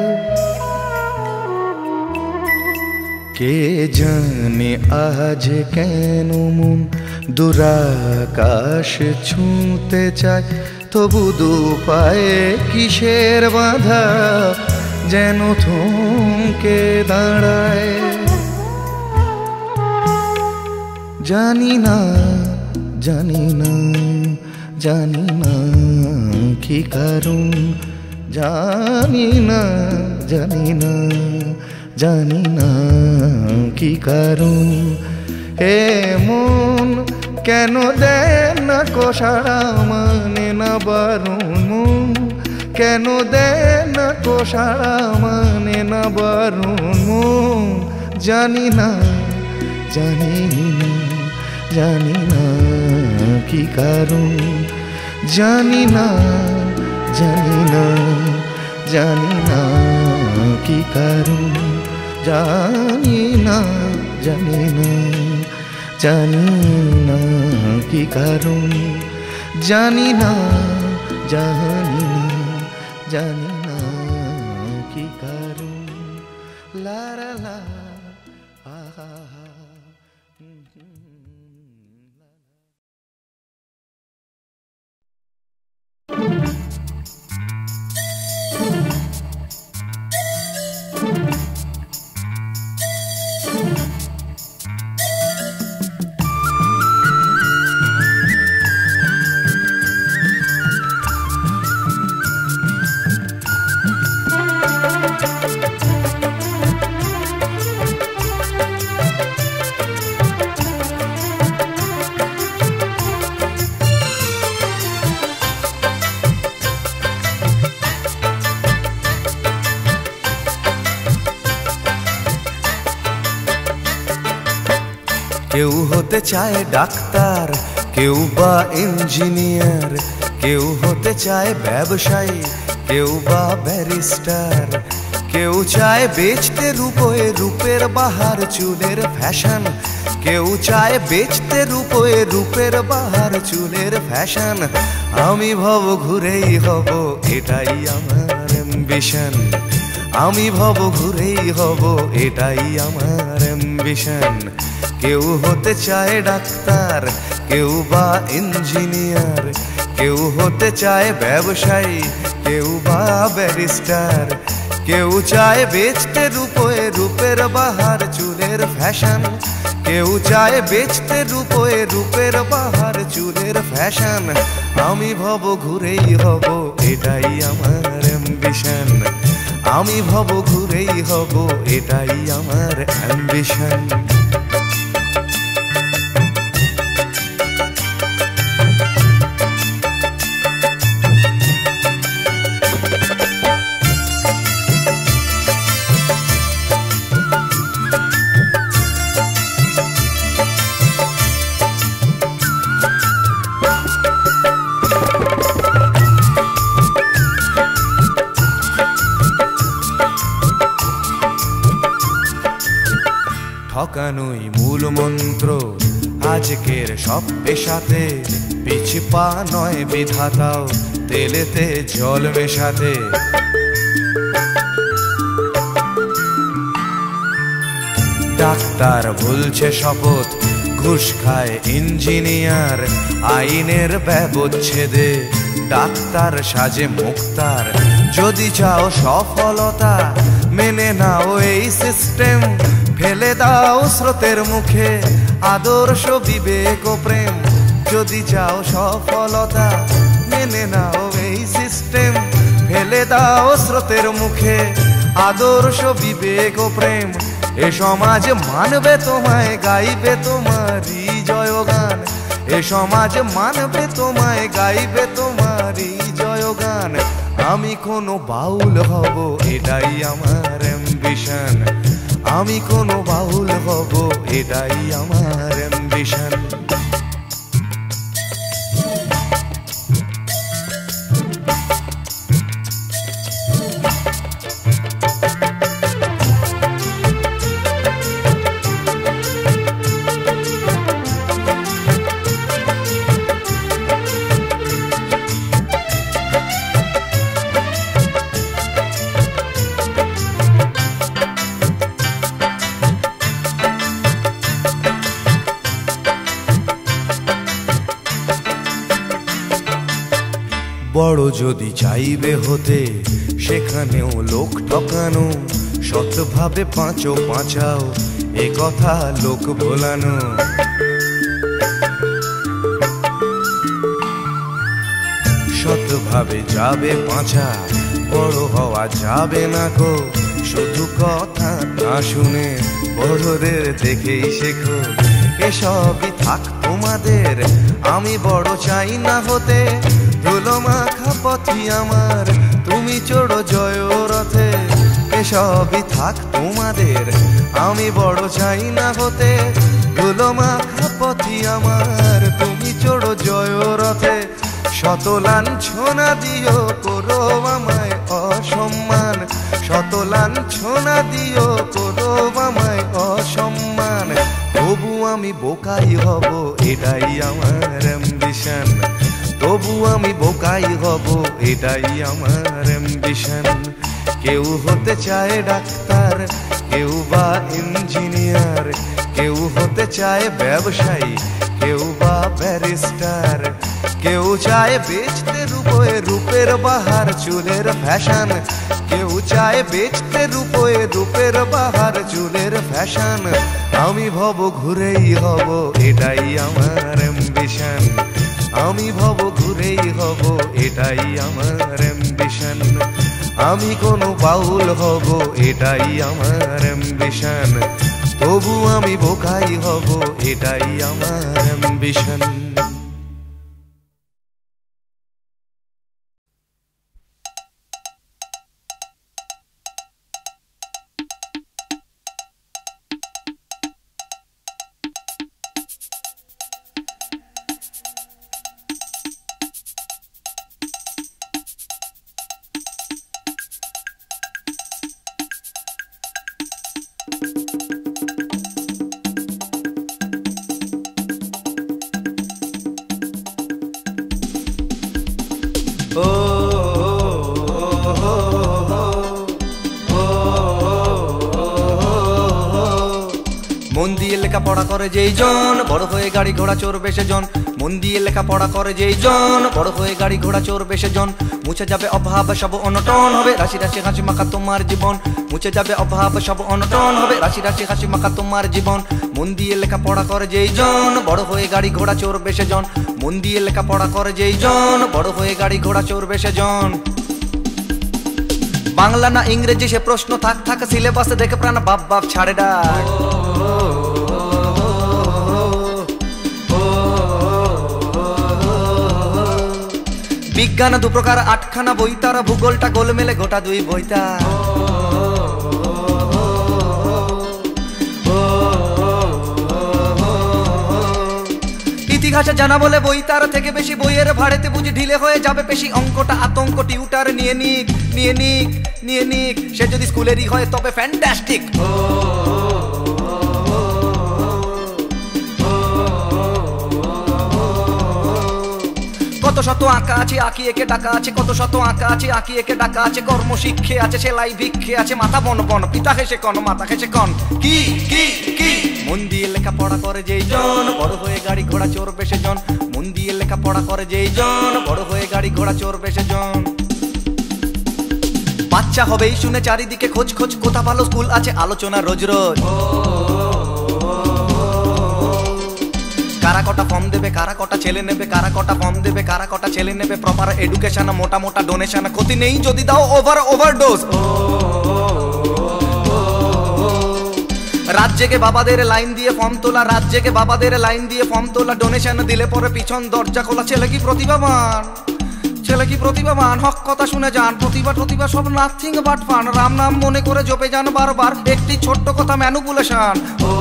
S2: কে জানে আজ কেন মন দুরাকাশ ছুঁতে চায় তবু দু পায়ে কিসের বাঁধা যেন থমকে দাঁড়ায়। জানি না জানি না জানি না কি কারণ, জানি না জানি না জানি না কি কারণ। এ মন কেন দেন না কোষারা মানে না বারণ, মন কেন দেন না কোষারা মানে না বারণ। মন জানি না জানি না জানি না কি কারণ, জানি না জানি না জানি না কি কারণ, জানি না জানি না জানি না কি কারণ, জানি না জানি না জানি না কি কারণ। লা লা লা আহা
S3: কেউ হতে চায় ডাক্তার, কেউ বা ইঞ্জিনিয়ার, কেউ হতে চায় ব্যবসায়ী, কেউ বা ব্যারিস্টার, কেউ চায় বেচতে রূপোয় রূপের বাহার চুলের ফ্যাশন, কেউ চায় বেচতে রূপোয় রূপের বাহার চুলের ফ্যাশন। আমি ভব ঘুরেই হব এটাই আমার অ্যাম্বিশন, আমি ভব ঘুরেই হব এটাই আমার অ্যাম্বিশন। কেউ হতে চায় ডাক্তার, কেউ বা ইঞ্জিনিয়ার, কেউ হতে চায় ব্যবসায়ী, কেউ বা ব্যারিস্টার, কেউ চায় বেচতে রূপোয় রূপের বাহার চুলের ফ্যাশন, কেউ চায় বেচতে রূপোয় রূপের বাহার চুলের ফ্যাশন। আমি ভব ঘুরেই হব এটাই আমার অ্যাম্বিশন, আমি ভব ঘুরেই হব এটাই আমার অ্যাম্বিশন। ঠকানোই মূল মন্ত্র আজকের সব পেশাতে, পিছু পা নয় বিধাতাও তেলেতে জল মেশাতে। ডাক্তার ভুলছে শপথ, ঘুষ খায় ইঞ্জিনিয়ার, আইনের ব্যবচ্ছেদে ডাক্তার সাজে মুক্তার। যদি চাও সফলতা মেনে নাও এই সিস্টেম, ফেলে দাও স্রোতের মুখে আদর্শ বিবেক ও প্রেম। যদি চাও সফলতা মেনে নাও এই সিস্টেম, ফেলে দাও স্রোতের মুখে আদর্শ বিবেক ও প্রেম। এ সমাজ মানবে তোমায়, গাইবে তোমারই জয়গান, এ সমাজ মানবে তোমায়, গাইবে তোমারই জয়গান। আমি কোনো বাউল হব এটাই আমার অ্যাম্বিশন, আমি কোনো বাউল হব এটাই আমার অ্যাম্বিশন।
S4: বড় যদি চাইবে হতে সেখানেও লোক ঠকানো, সৎভাবে পাঁচো পাঁচাও এ কথা লোক ভোলানো। সৎভাবে যাবে পাঁচা, বড় হওয়া যাবে না গো। শুধু কথা না শুনে বড়দের দেখেই শেখো। এসবই থাক তোমাদের, আমি বড় চাই না হতে। ধুলো মাখা পথি আমার, তুমি চড়ো জয় রথে। এসবই থাক তোমাদের, আমি বড় চাই না হতে। ধুলো মাখা পথি আমার, তুমি চড়ো জয় রথে। শত লাঞ্ছনা দিও করো আমায় অসম্মান, শত লাঞ্ছনা দিও করো আমায় অসম্মান। তবু আমি বোকাই হব, এটাই আমার অ্যাম্বিশন। তবু আমি বোকাই হব, এটাই আমার অ্যাম্বিশন। কেউ হতে চায় ডাক্তার, কেউ বা ইঞ্জিনিয়ার, কেউ হতে চায় ব্যবসায়ী, কেউ বা ব্যারিস্টার। কেউ চায় বেচতে রূপে রূপের বাহার চুলের ফ্যাশন, কেউ চায় বেচতে রূপে রূপের বাহার চুলের ফ্যাশন। আমি ভব ঘুরেই হব, এটাই আমার অ্যাম্বিশন। আমি ভব ঘুরেই হব, এটাই আমার অ্যাম্বিশন। আমি কোনো বাউল হব, এটাই আমার অ্যাম্বিশন। তবু আমি বোকাই হব, এটাই আমার অ্যাম্বিশন।
S2: মন দিয়ে লেখাপড়া করে যেই জন, বড় হয়ে গাড়ি ঘোড়া চড়বে সেজন। মন দিয়ে লেখাপড়া করে যেই জন, বড় হয়ে গাড়ি ঘোড়া চড়বে সেজন। মুছে যাবে অভাব সব অনটন, হবে রাশি রাশি হাসি মাখা তোমার জীবন। মুছে যাবে অভাব সব অনটন, হবে রাশি রাশি হাসি মাখা তোমার জীবন। মন দিয়ে লেখাপড়া করে যেই জন, বড় হয়ে গাড়ি ঘোড়া চড়বে সেজন। মন দিয়ে লেখাপড়া করে যেই জন, বড় হয়ে গাড়ি ঘোড়া চড়বে সেজন। বাংলা না ইংরেজি সে প্রশ্ন থাক থাক, সিলেবাসে দেখে প্রাণ বাপ বাপ ছাড়ে ডাক। বিজ্ঞান দু প্রকার আটখানা বই, তারা ভূগোলটা গোল মেলে গোটা দুই বইতা। ইতিহাসে জানা বলে বই তার থেকে বেশি, বইয়ের ভাড়েতে বুঝি ঢিলে হয়ে যাবে পেশি। অঙ্কটা আতঙ্ক টিউটার নিয়ে নিক নিয়ে নিক নিয়ে নিক, সে যদি স্কুলেরই হয় তবে ফ্যান্টাস্টিক। কত শত আঁকা আছে আঁকি একে ডাকা আছে, কত শত আঁকা আছে আঁকি একে ডাকা আছে। কর্ম শিক্ষে আছে, সেলাই ভিক্ষে আছে, মাথা বন বন পিতা হেসে কন মাথা হেসে কন। কি কি কি মন দিয়ে লেখাপড়া করে যেই জন, বড় হয়ে গাড়ি ঘোড়া চড়বে সেজন। মন দিয়ে লেখাপড়া করে যেই জন, বড় হয়ে গাড়ি ঘোড়া চড়বে সেজন। বাচ্চা হবেই শুনে চারিদিকে খোঁজ খোঁজ, কোথা ভালো স্কুল আছে আলোচনা রোজ রোজ। কারা কটা ফর্ম দেবে, কারা কটা ছেলে নেবে, কারা কটা ফর্ম দেবে, কারা কটা ছেলে নেবে। প্রপার এডুকেশন, মোটা মোটা ডোনেশন, ক্ষতি নেই যদি দাও ওভার ওভারডোজ। রাজ্যকে বাবাদের লাইন দিয়ে ফর্ম তোলা, রাজ্যকে বাবাদের লাইন দিয়ে ফর্ম তোলা। ডোনেশন দিলে পরে পিছন দরজা খোলা। ছেলে কি প্রতিভাবান, ছেলে কি প্রতিভাবান, হক কথা শুনে যান। প্রতিভা প্রতিভা সব নাথিং বাট ফান। রাম নাম মনে করে জপে যান বারবার, একটি ছোট্ট কথা ম্যানুপুলেশন।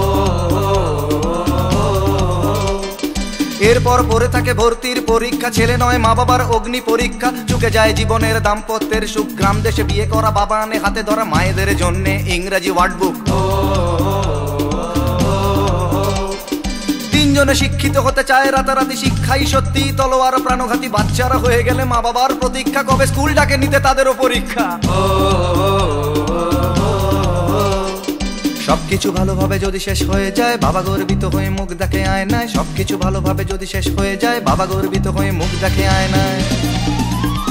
S2: এরপর পরে থাকে ভর্তির পরীক্ষা, ছেলে নয় মা বাবার অগ্নি পরীক্ষা। চুকে যায় জীবনের দাম্পত্যের সুখ, গ্রাম দেশে বিয়ে করা, বাবা আনে হাতে ধরা মায়েদের জন্য ইংরেজি ওয়ার্ড বুক। তিনজনে শিক্ষিত হতে চায় রাতারাতি, শিক্ষাই সত্যি তলোয়ার প্রাণঘাতী। বাচ্চারা হয়ে গেলে মা বাবার প্রতীক্ষা, কবে স্কুলটাকে নিতে তাদেরও পরীক্ষা। সবকিছু ভালোভাবে যদি শেষ হয়ে যায়, বাবা গর্বিত হয়ে মুখ দেখে আয়নায়। সবকিছু ভালোভাবে যদি শেষ হয়ে যায়, বাবা গর্বিত হয়ে মুখ দেখে আয়নায়।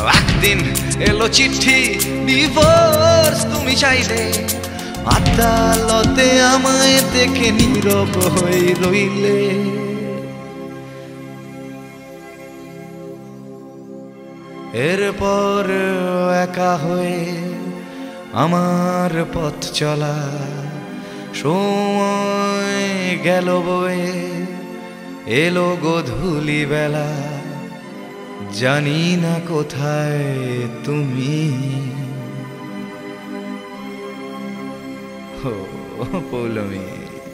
S2: একদিন এলো চিঠি ডিভোর্স তুমি চাইলে, আদালতে আমায় দেখে নীরব হয়ে রইলে। এরপর একা হয়ে আমার পথ চলা, সময় গেল বয়ে এলো গোধূলি বেলা, জানি না কোথায় তুমি। ও পৌলমী,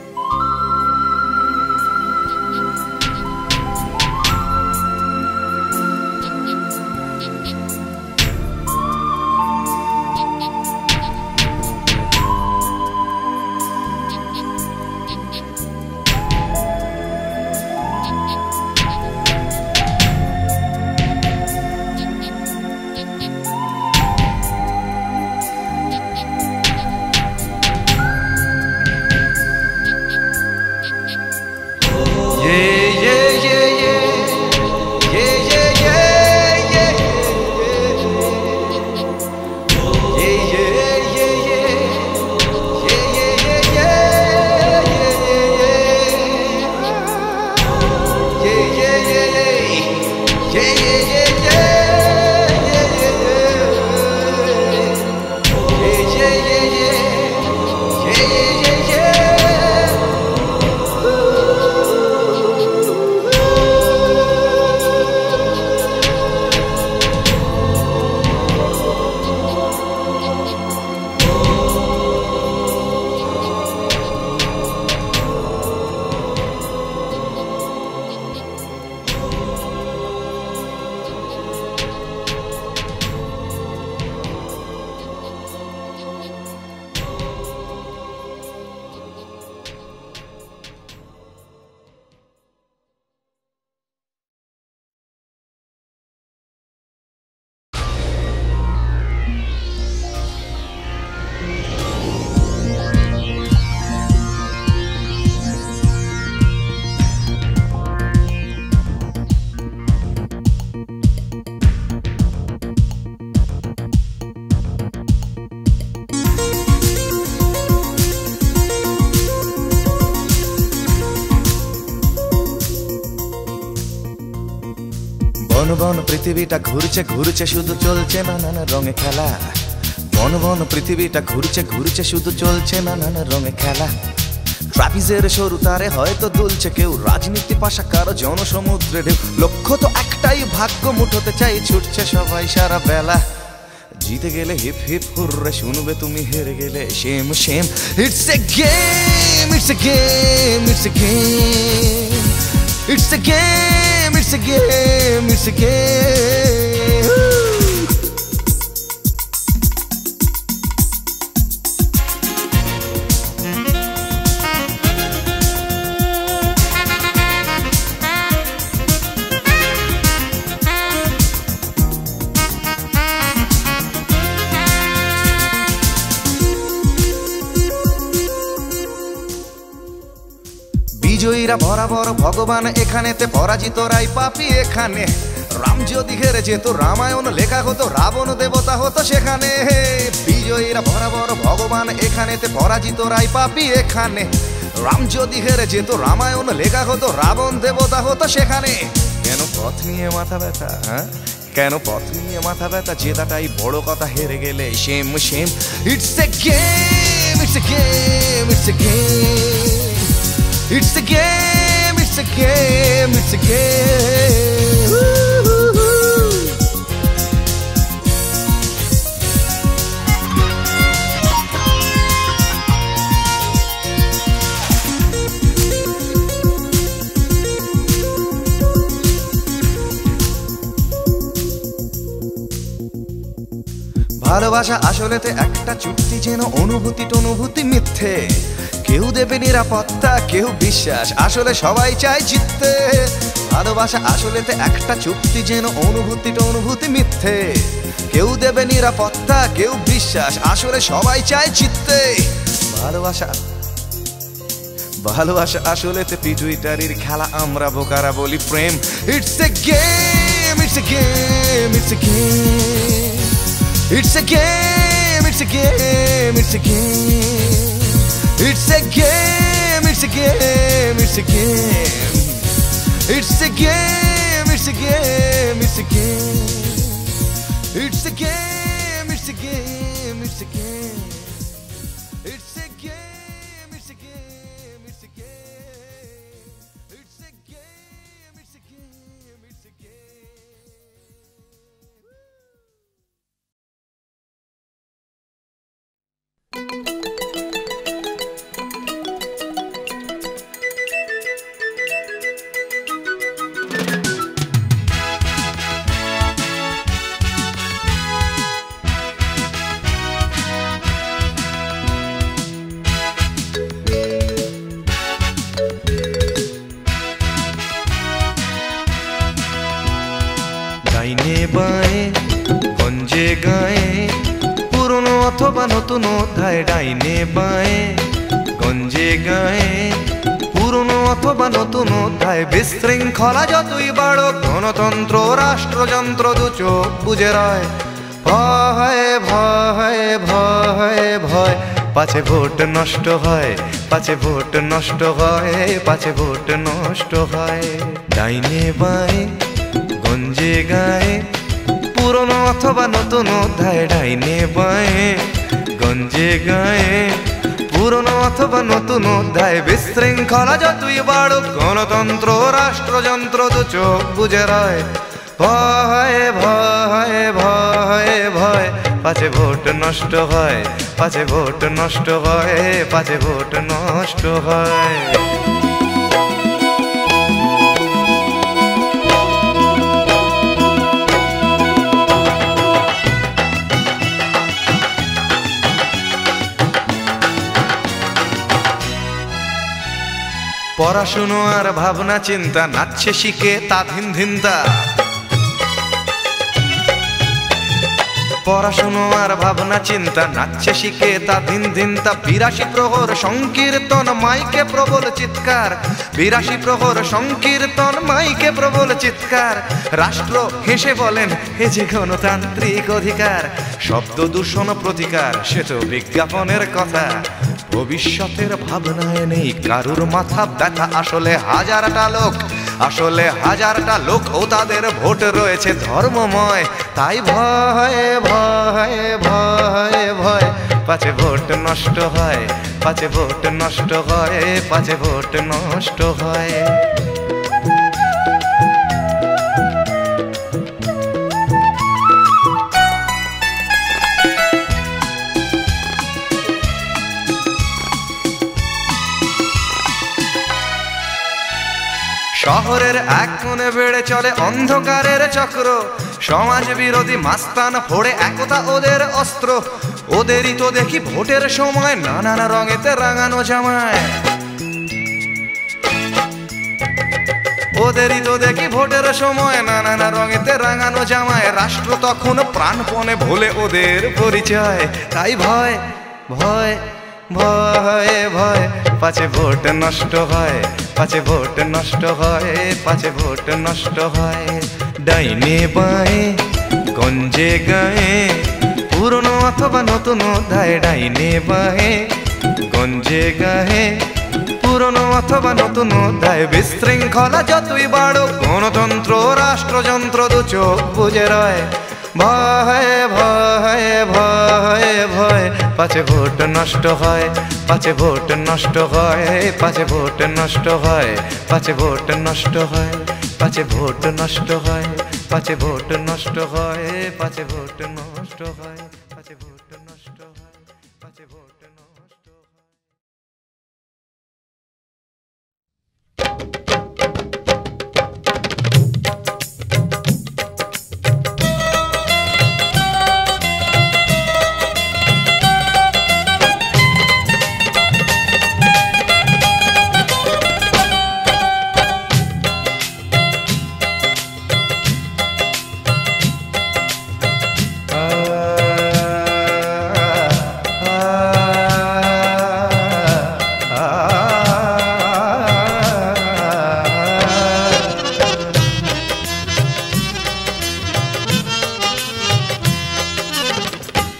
S2: বন বন পৃথিবীটা ঘুরছে ঘুরছে শুধু চলছে নানান রঙে খেলা, বন বন পৃথিবীটা ঘুরছে ঘুরছে শুধু চলছে নানান রঙে খেলা। ট্রাপিজের সরু তারে হয়তো দুলছে কেউ, রাজনীতি পাশা কারো জনসমুদ্রে ঢেউ, লক্ষ্য তো একটাই ভাগ্য মুঠোতে চাই, ছুটছে সবাই সারা বেলা। জিতে গেলে হিপ হিপ হুররে, শুনবে তুমি হেরে গেলে same same. It's a game, it's a game, it's a game, it's a game, it's a game, it's a game. বিজয়ীরা বরাবর ভগবান এখানেতে, পরাজিতরাই পাপী এখানে। রাম যদি হেরে যেত রামায়ণ লেখা হতো, রাবণ দেবতা হতো সেখানে। বিজয়ীরা বরাবর ভগবান এখানেতে, পরাজিতরাই পাপী এখানে। রাম যদি হেরে যেত রামায়ণ লেখা হতো, রাবণ দেবতা হতো সেখানে। কেন পথ নিয়ে মাথা ব্যথা, হ্যাঁ কেন পথ নিয়ে মাথা ব্যথা, জেতাটাই বড় কথা, হেরে গেলে same same. It's a game, it's a game, it's a game, it's a game, it's a game, it's a game. ভালোবাসা আসলেতে একটা চুক্তি, যেন অনুভূতি টনুভূতি মিথ্যে। কেউ দেবে নিরাপত্তা, কেউ বিশ্বাস, আসলে সবাই চায় জিততে। ভালোবাসা আসলেতে একটা চুক্তি, যেন অনুভূতি টনুভূতি মিথ্যে। কেউ দেবে নিরাপত্তা, কেউ বিশ্বাস, আসলে সবাই চায় জিততে। ভালোবাসা ভালোবাসা আসলেতে পিটুইটারির খেলা, আমরা বোকারা বলি প্রেম। It's a game, it's it's a game, it's a game. It's a game, it's a game, it's a game. It's a game, it's a game, it's a game. It's a game, it's a game, it's a game. It's a game, it's a game, it's a game. It's a game, it's a game, it's a game. It's a game, it's a game, it's a game. ডাইনে বাঁয়ে গঞ্জে গায়ে পুরনো অথবা নতুন অধ্যায় ডাইনে বাঁয়ে গঞ্জে গায়ে পুরনো অথবা নতুন অধ্যায় বিশৃঙ্খলা যতই বাড়ো গণতন্ত্র রাষ্ট্রযন্ত্র দু চোখ বুঝে রয় ভয় ভয় ভয় ভয় পাছে ভোট নষ্ট হয় পাছে ভোট নষ্ট হয় পাছে ভোট নষ্ট হয় ডাইনে বাঁয়ে গঞ্জে গায়ে পুরনো অথবা নতুন অধ্যায় ডাইনে বাঁয়ে গঞ্জে গায়ে পুরনো অথবা নতুন অধ্যায় বিশৃঙ্খলা যতই বাড়ুক গণতন্ত্র রাষ্ট্রযন্ত্র দু চোখ বুঝে রয় ভয় ভয় ভয় ভয় পাছে ভোট নষ্ট হয় পাছে ভোট নষ্ট হয় পাছে ভোট নষ্ট হয় পড়াশুনো আর ভাবনা চিন্তা নাচছে শিখে তা ধিন ধিনতা পড়াশুনো আর ভাবনা চিন্তা নাচছে শিখে তা ধিন ধিনতা বিরাশি প্রহর সংকীর্তন মাইকে প্রবল চিৎকার বিরাশি প্রহর সংকীর্তন মাইকে প্রবল চিৎকার রাষ্ট্র হেসে বলেন হে যে গণতান্ত্রিক অধিকার শব্দ দূষণ প্রতিকার সে তো বিজ্ঞাপনের কথা ভবিষ্যতের ভাবনায় নেই কারুর মাথা ব্যথা আসলে হাজারটা লোক আসলে হাজারটা লোক ও তাদের ভোট রয়েছে ধর্মময় তাই ভয় ভয় ভয় ভয় পাছে ভোট নষ্ট হয় পাছে ভোট নষ্ট হয় পাছে ভোট নষ্ট হয় শহরের এক কোণে বেড়ে চলে অন্ধকারের চক্র সমাজ বিরোধী মাস্তান ফোড়ে একতা ওদের অস্ত্র ওদেরই তো দেখি ভোটের সময় নানান রঙেতে রাঙানো জামায় ওদেরই তো দেখি ভোটের সময় নানান রঙেতে রাঙানো জামায় রাষ্ট্র তখন প্রাণপণে ভুলে ওদের পরিচয় তাই ভয় ভয় ভয় ভয় পাছে ভোট নষ্ট হয় পাছে ভোট নষ্ট হয় পাছে ভোট নষ্ট হয় ডাইনে বাঁয়ে গঞ্জে গায়ে পুরনো অথবা নতুন অধ্যায় ডাইনে বাঁয়ে গঞ্জে গায়ে পুরনো অথবা নতুন অধ্যায় বিশৃঙ্খলা যতই বাড়ুক গণতন্ত্র রাষ্ট্রযন্ত্র দু চোখ বুঝে রয় ভয় ভয় ভয় ভয় পাছে ভোট নষ্ট হয় পাছে ভোট নষ্ট হয় পাছে ভোট নষ্ট হয় পাছে ভোট নষ্ট হয় পাছে ভোট নষ্ট হয় পাছে ভোট নষ্ট হয় পাছে ভোট নষ্ট হয় পাছে ভোট নষ্ট হয় পাছে ভোট নষ্ট হয়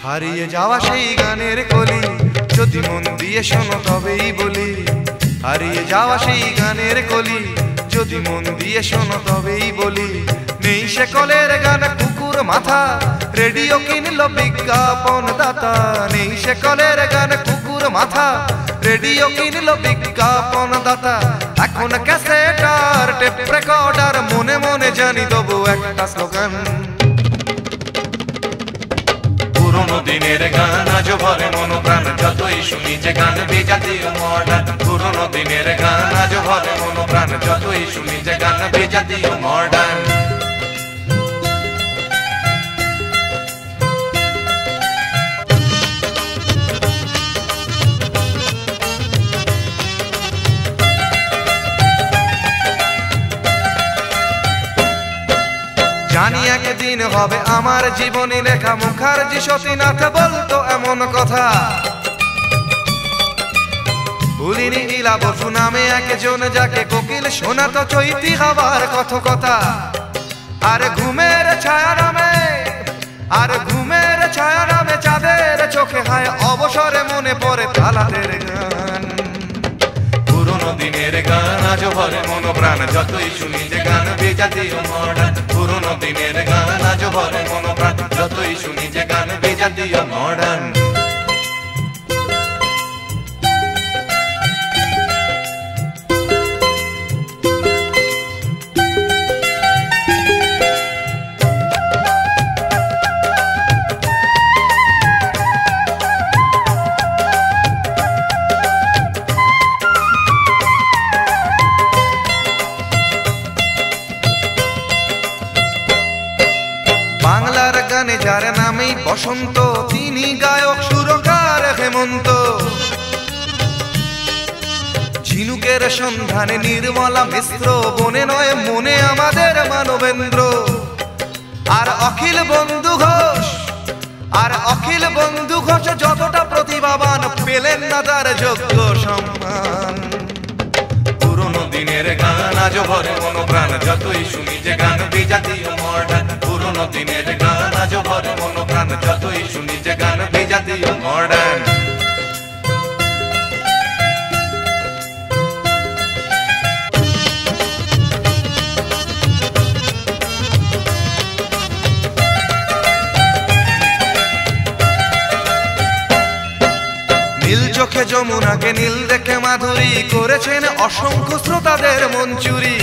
S2: হারিয়ে যাওয়া সেই গানের কলি যদি মন দিয়ে শোনো তবেই বলি, হারিয়ে যাওয়া সেই গানের কলি যদি মন দিয়ে শোনো তবেই বলি। নেই সে কলের গান কুকুর মাথা, রেডিও কিনলো বিজ্ঞাপন দাতা। নেই সে কলের গান কুকুর মাথা, রেডিও কিনলো বিজ্ঞাপন দাতা। এখন ক্যাসেটার টেপ রেকর্ডার, মনে মনে জানি তবু একটা স্লোগান। পুরোনো দিনের গান আজও ভরে মন প্রাণ, যতই শুনি যে গান বিজাতীয় মডার্ন। পুরোনো দিনের গান আজও ভরে মন প্রাণ, যতই শুনি যে গান বিজাতীয় মডার্ন। জানি একদিন হবে আমার জীবনী লেখা, মুখার্জি সতীনাথ বলতো এমন কথা। ভুলিনি ইলা বসু নামে একজন, যাকে কোকিল শোনাতো চৈতি হবার কথা কথা। আর ঘুমের ছায়া নামে, আর ঘুমের ছায়া নামে চাঁদের চোখে হায় অবসরে মনে পড়ে তালাদের গান। পুরোনো দিনের গান আজও ভরে মন প্রাণ, যতই শুনি যে গান বিজাতীয় মডার্ন। পুরোনো দিনের গান আজও ভরে মন প্রাণ, যতই শুনি যে গান বিজাতীয় মডার্ন। যার নামেই বসন্ত, তিনি গায়ক সুরকার হেমন্ত। ঝিনুকের সন্ধানে নির্মলা মিশ্র, বনে নয় মনে আমাদের মানবেন্দ্র। আর অখিল বন্ধু ঘোষ, আর অখিল বন্ধু ঘোষ যতটা প্রতিভাবান, পেলেন না তার যোগ্য সম্মান। পুরোনো দিনের গান আজও ভরে মন প্রাণ, যতই শুনি যে গান বিজাতীয় মডার্ন। পুরোনো দিনের গান আজও ভরে মন প্রাণ, যতই শুনি যে গান বিজাতীয় মডার্ন। নীল চোখে যমুনাকে নীল দেখে মাধুরী, করেছেন অসংখ্য শ্রোতাদের মন চুরি।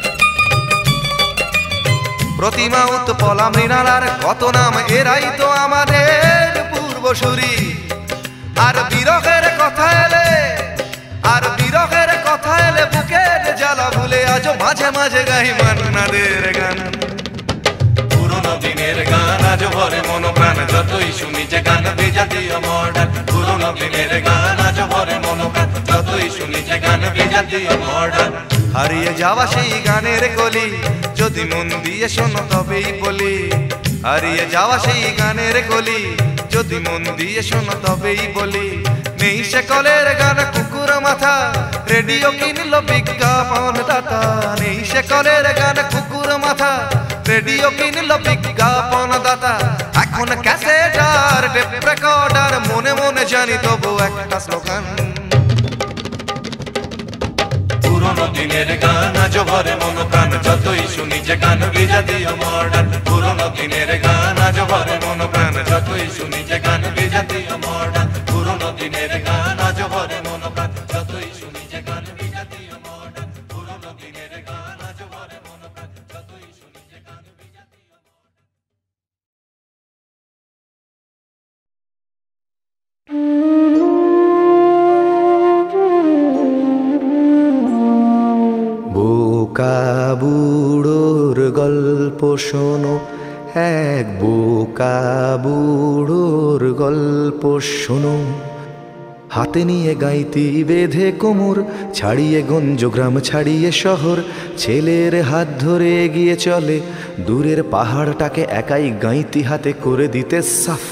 S2: প্রতিমা উৎপলা মৃণালার কত নাম, এরাই তো আমাদের পূর্বসূরি। আর বিরহের কথা এলে, আর বিরহের কথা এলে বুকের জ্বালা ভুলে আজও মাঝে মাঝে গাই মান্নাদের গান। পুরোনো দিনের গান আজও ভরে মন প্রাণ, যতই শুনি যে গান বিজাতীয় মডার্ন। পুরোনো দিনের গান আজও ভরে মন প্রাণ, যতই শুনি যে গান বিজাতীয় মডার্ন। হারিয়ে যাওয়া সেই গানের কলি যদি মন দিয়ে শোনো তবেই বলি, হারিয়ে যাওয়া সেই গানের কলি যদি মন দিয়ে শোনো তবেই বলি। নেই সে কলের গান কুকুর মাথা, রেডিও কিনলো বিজ্ঞাপন দাতা। নেই সে কলের গান কুকুর মাথা, রেডিও কিনলো বিজ্ঞাপন দাতা। এখন ক্যাসেটার টেপ রেকর্ডার, মনে মনে জানি তবু একটা স্লোগান। পুরোনো দিনের গান আজও ভরে মন প্রাণ, যতই শুনি যে গান বিজাতীয় মডার্ন। পুরোনো দিনের গান আজও ভরে মন প্রাণ, যতই শুনি যে গান বিজাতীয় মডার্ন। পুরোনো দিনের গান আজও ভরে মন প্রাণ, যতই শুনি যে গান বিজাতীয় মডার্ন। পুরোনো দিনের গান আজও ভরে মন প্রাণ, যতই শুনি যে গান বিজাতীয় মডার্ন।
S6: বোকা বুড়োর গল্প শোনো, এক বোকা বুড়োর গল্প শোনো। হাতে নিয়ে গাইতি বেঁধে কোমর, ছাড়িয়ে গঞ্জ গ্রাম ছাড়িয়ে শহর। ছেলের হাত ধরে এগিয়ে চলে, দূরের পাহাড়টাকে একাই গাইতি হাতে করে দিতে সাফ।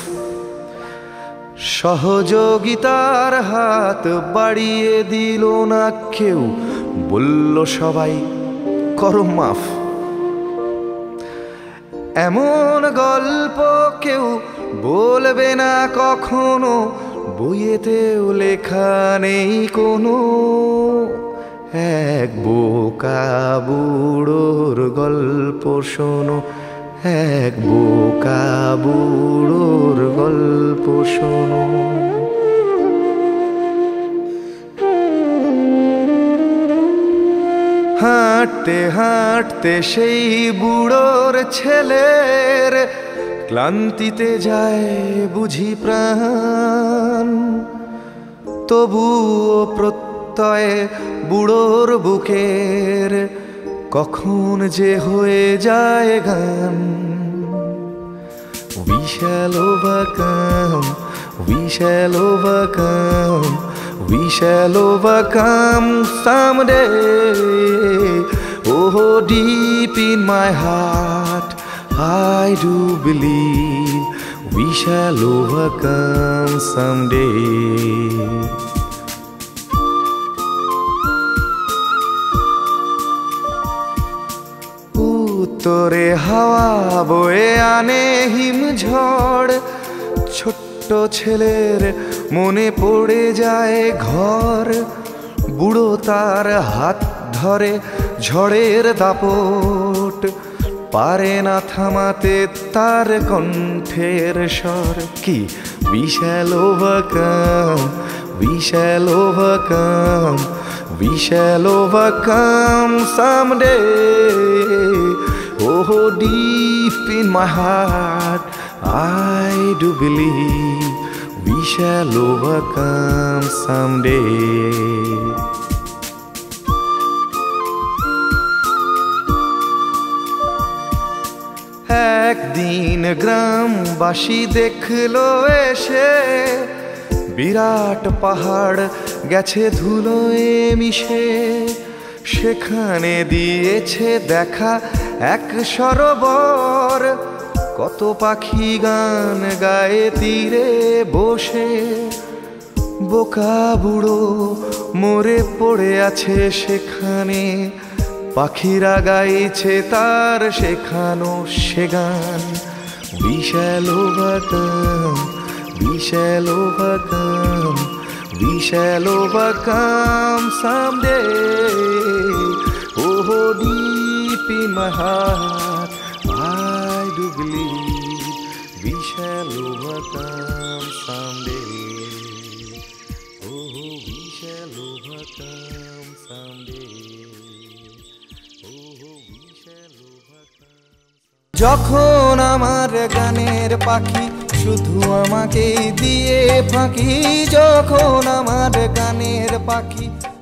S6: সহযোগিতার হাত বাড়িয়ে দিল না কেউ, বলল সবাই করো মাফ। এমন গল্প কেউ বলবে না কখনো, বইয়েতেও লেখা নেই কোনো। এক বোকা বুড়োর গল্প শোনো, এক বোকা বুড়োর গল্প শোনো। হাঁটতে হাঁটতে সেই বুড়োর ছেলের ক্লান্তিতে যায় বুঝি প্রাণ, তবুও প্রত্যয় বুড়োর বুকের কখন যে হয়ে যায় গান। We shall overcome, we shall overcome, we shall overcome someday. Oh, deep in my heart I do believe we shall overcome someday. উত্তরে হাওয়া বয়ে আনে হিমঝড়, ছোট্ট ছেলের মনে পড়ে যায় ঘর। বুড়ো তার হাত ধরে ঝড়ের দাপট, পারে না থামাতে তার কণ্ঠের স্বর। কি we shall overcome, we shall overcome, we shall overcome someday. Oh, deep in my heart I do believe we shall overcome someday. একদিন গ্রামবাসী দেখলো এসে বিরাট পাহাড় গেছে ধুলোয় মিশে। সেখানে দিয়েছে দেখা এক সরোবর, কত পাখি গান গায়ে তীরে বসে। বোকা বুড়ো মরে পড়ে আছে সেখানে, পাখিরা গাইছে তার শেখানো সে গান। We shall overcome, we shall overcome, we shall overcome someday. Oh, deep in my heart I do believe we shall overcome someday. Oh, we shall overcome someday. যখন আমার গানের পাখি শুধু আমাকে দিয়ে ফাঁকি, যখন আমার গানের পাখি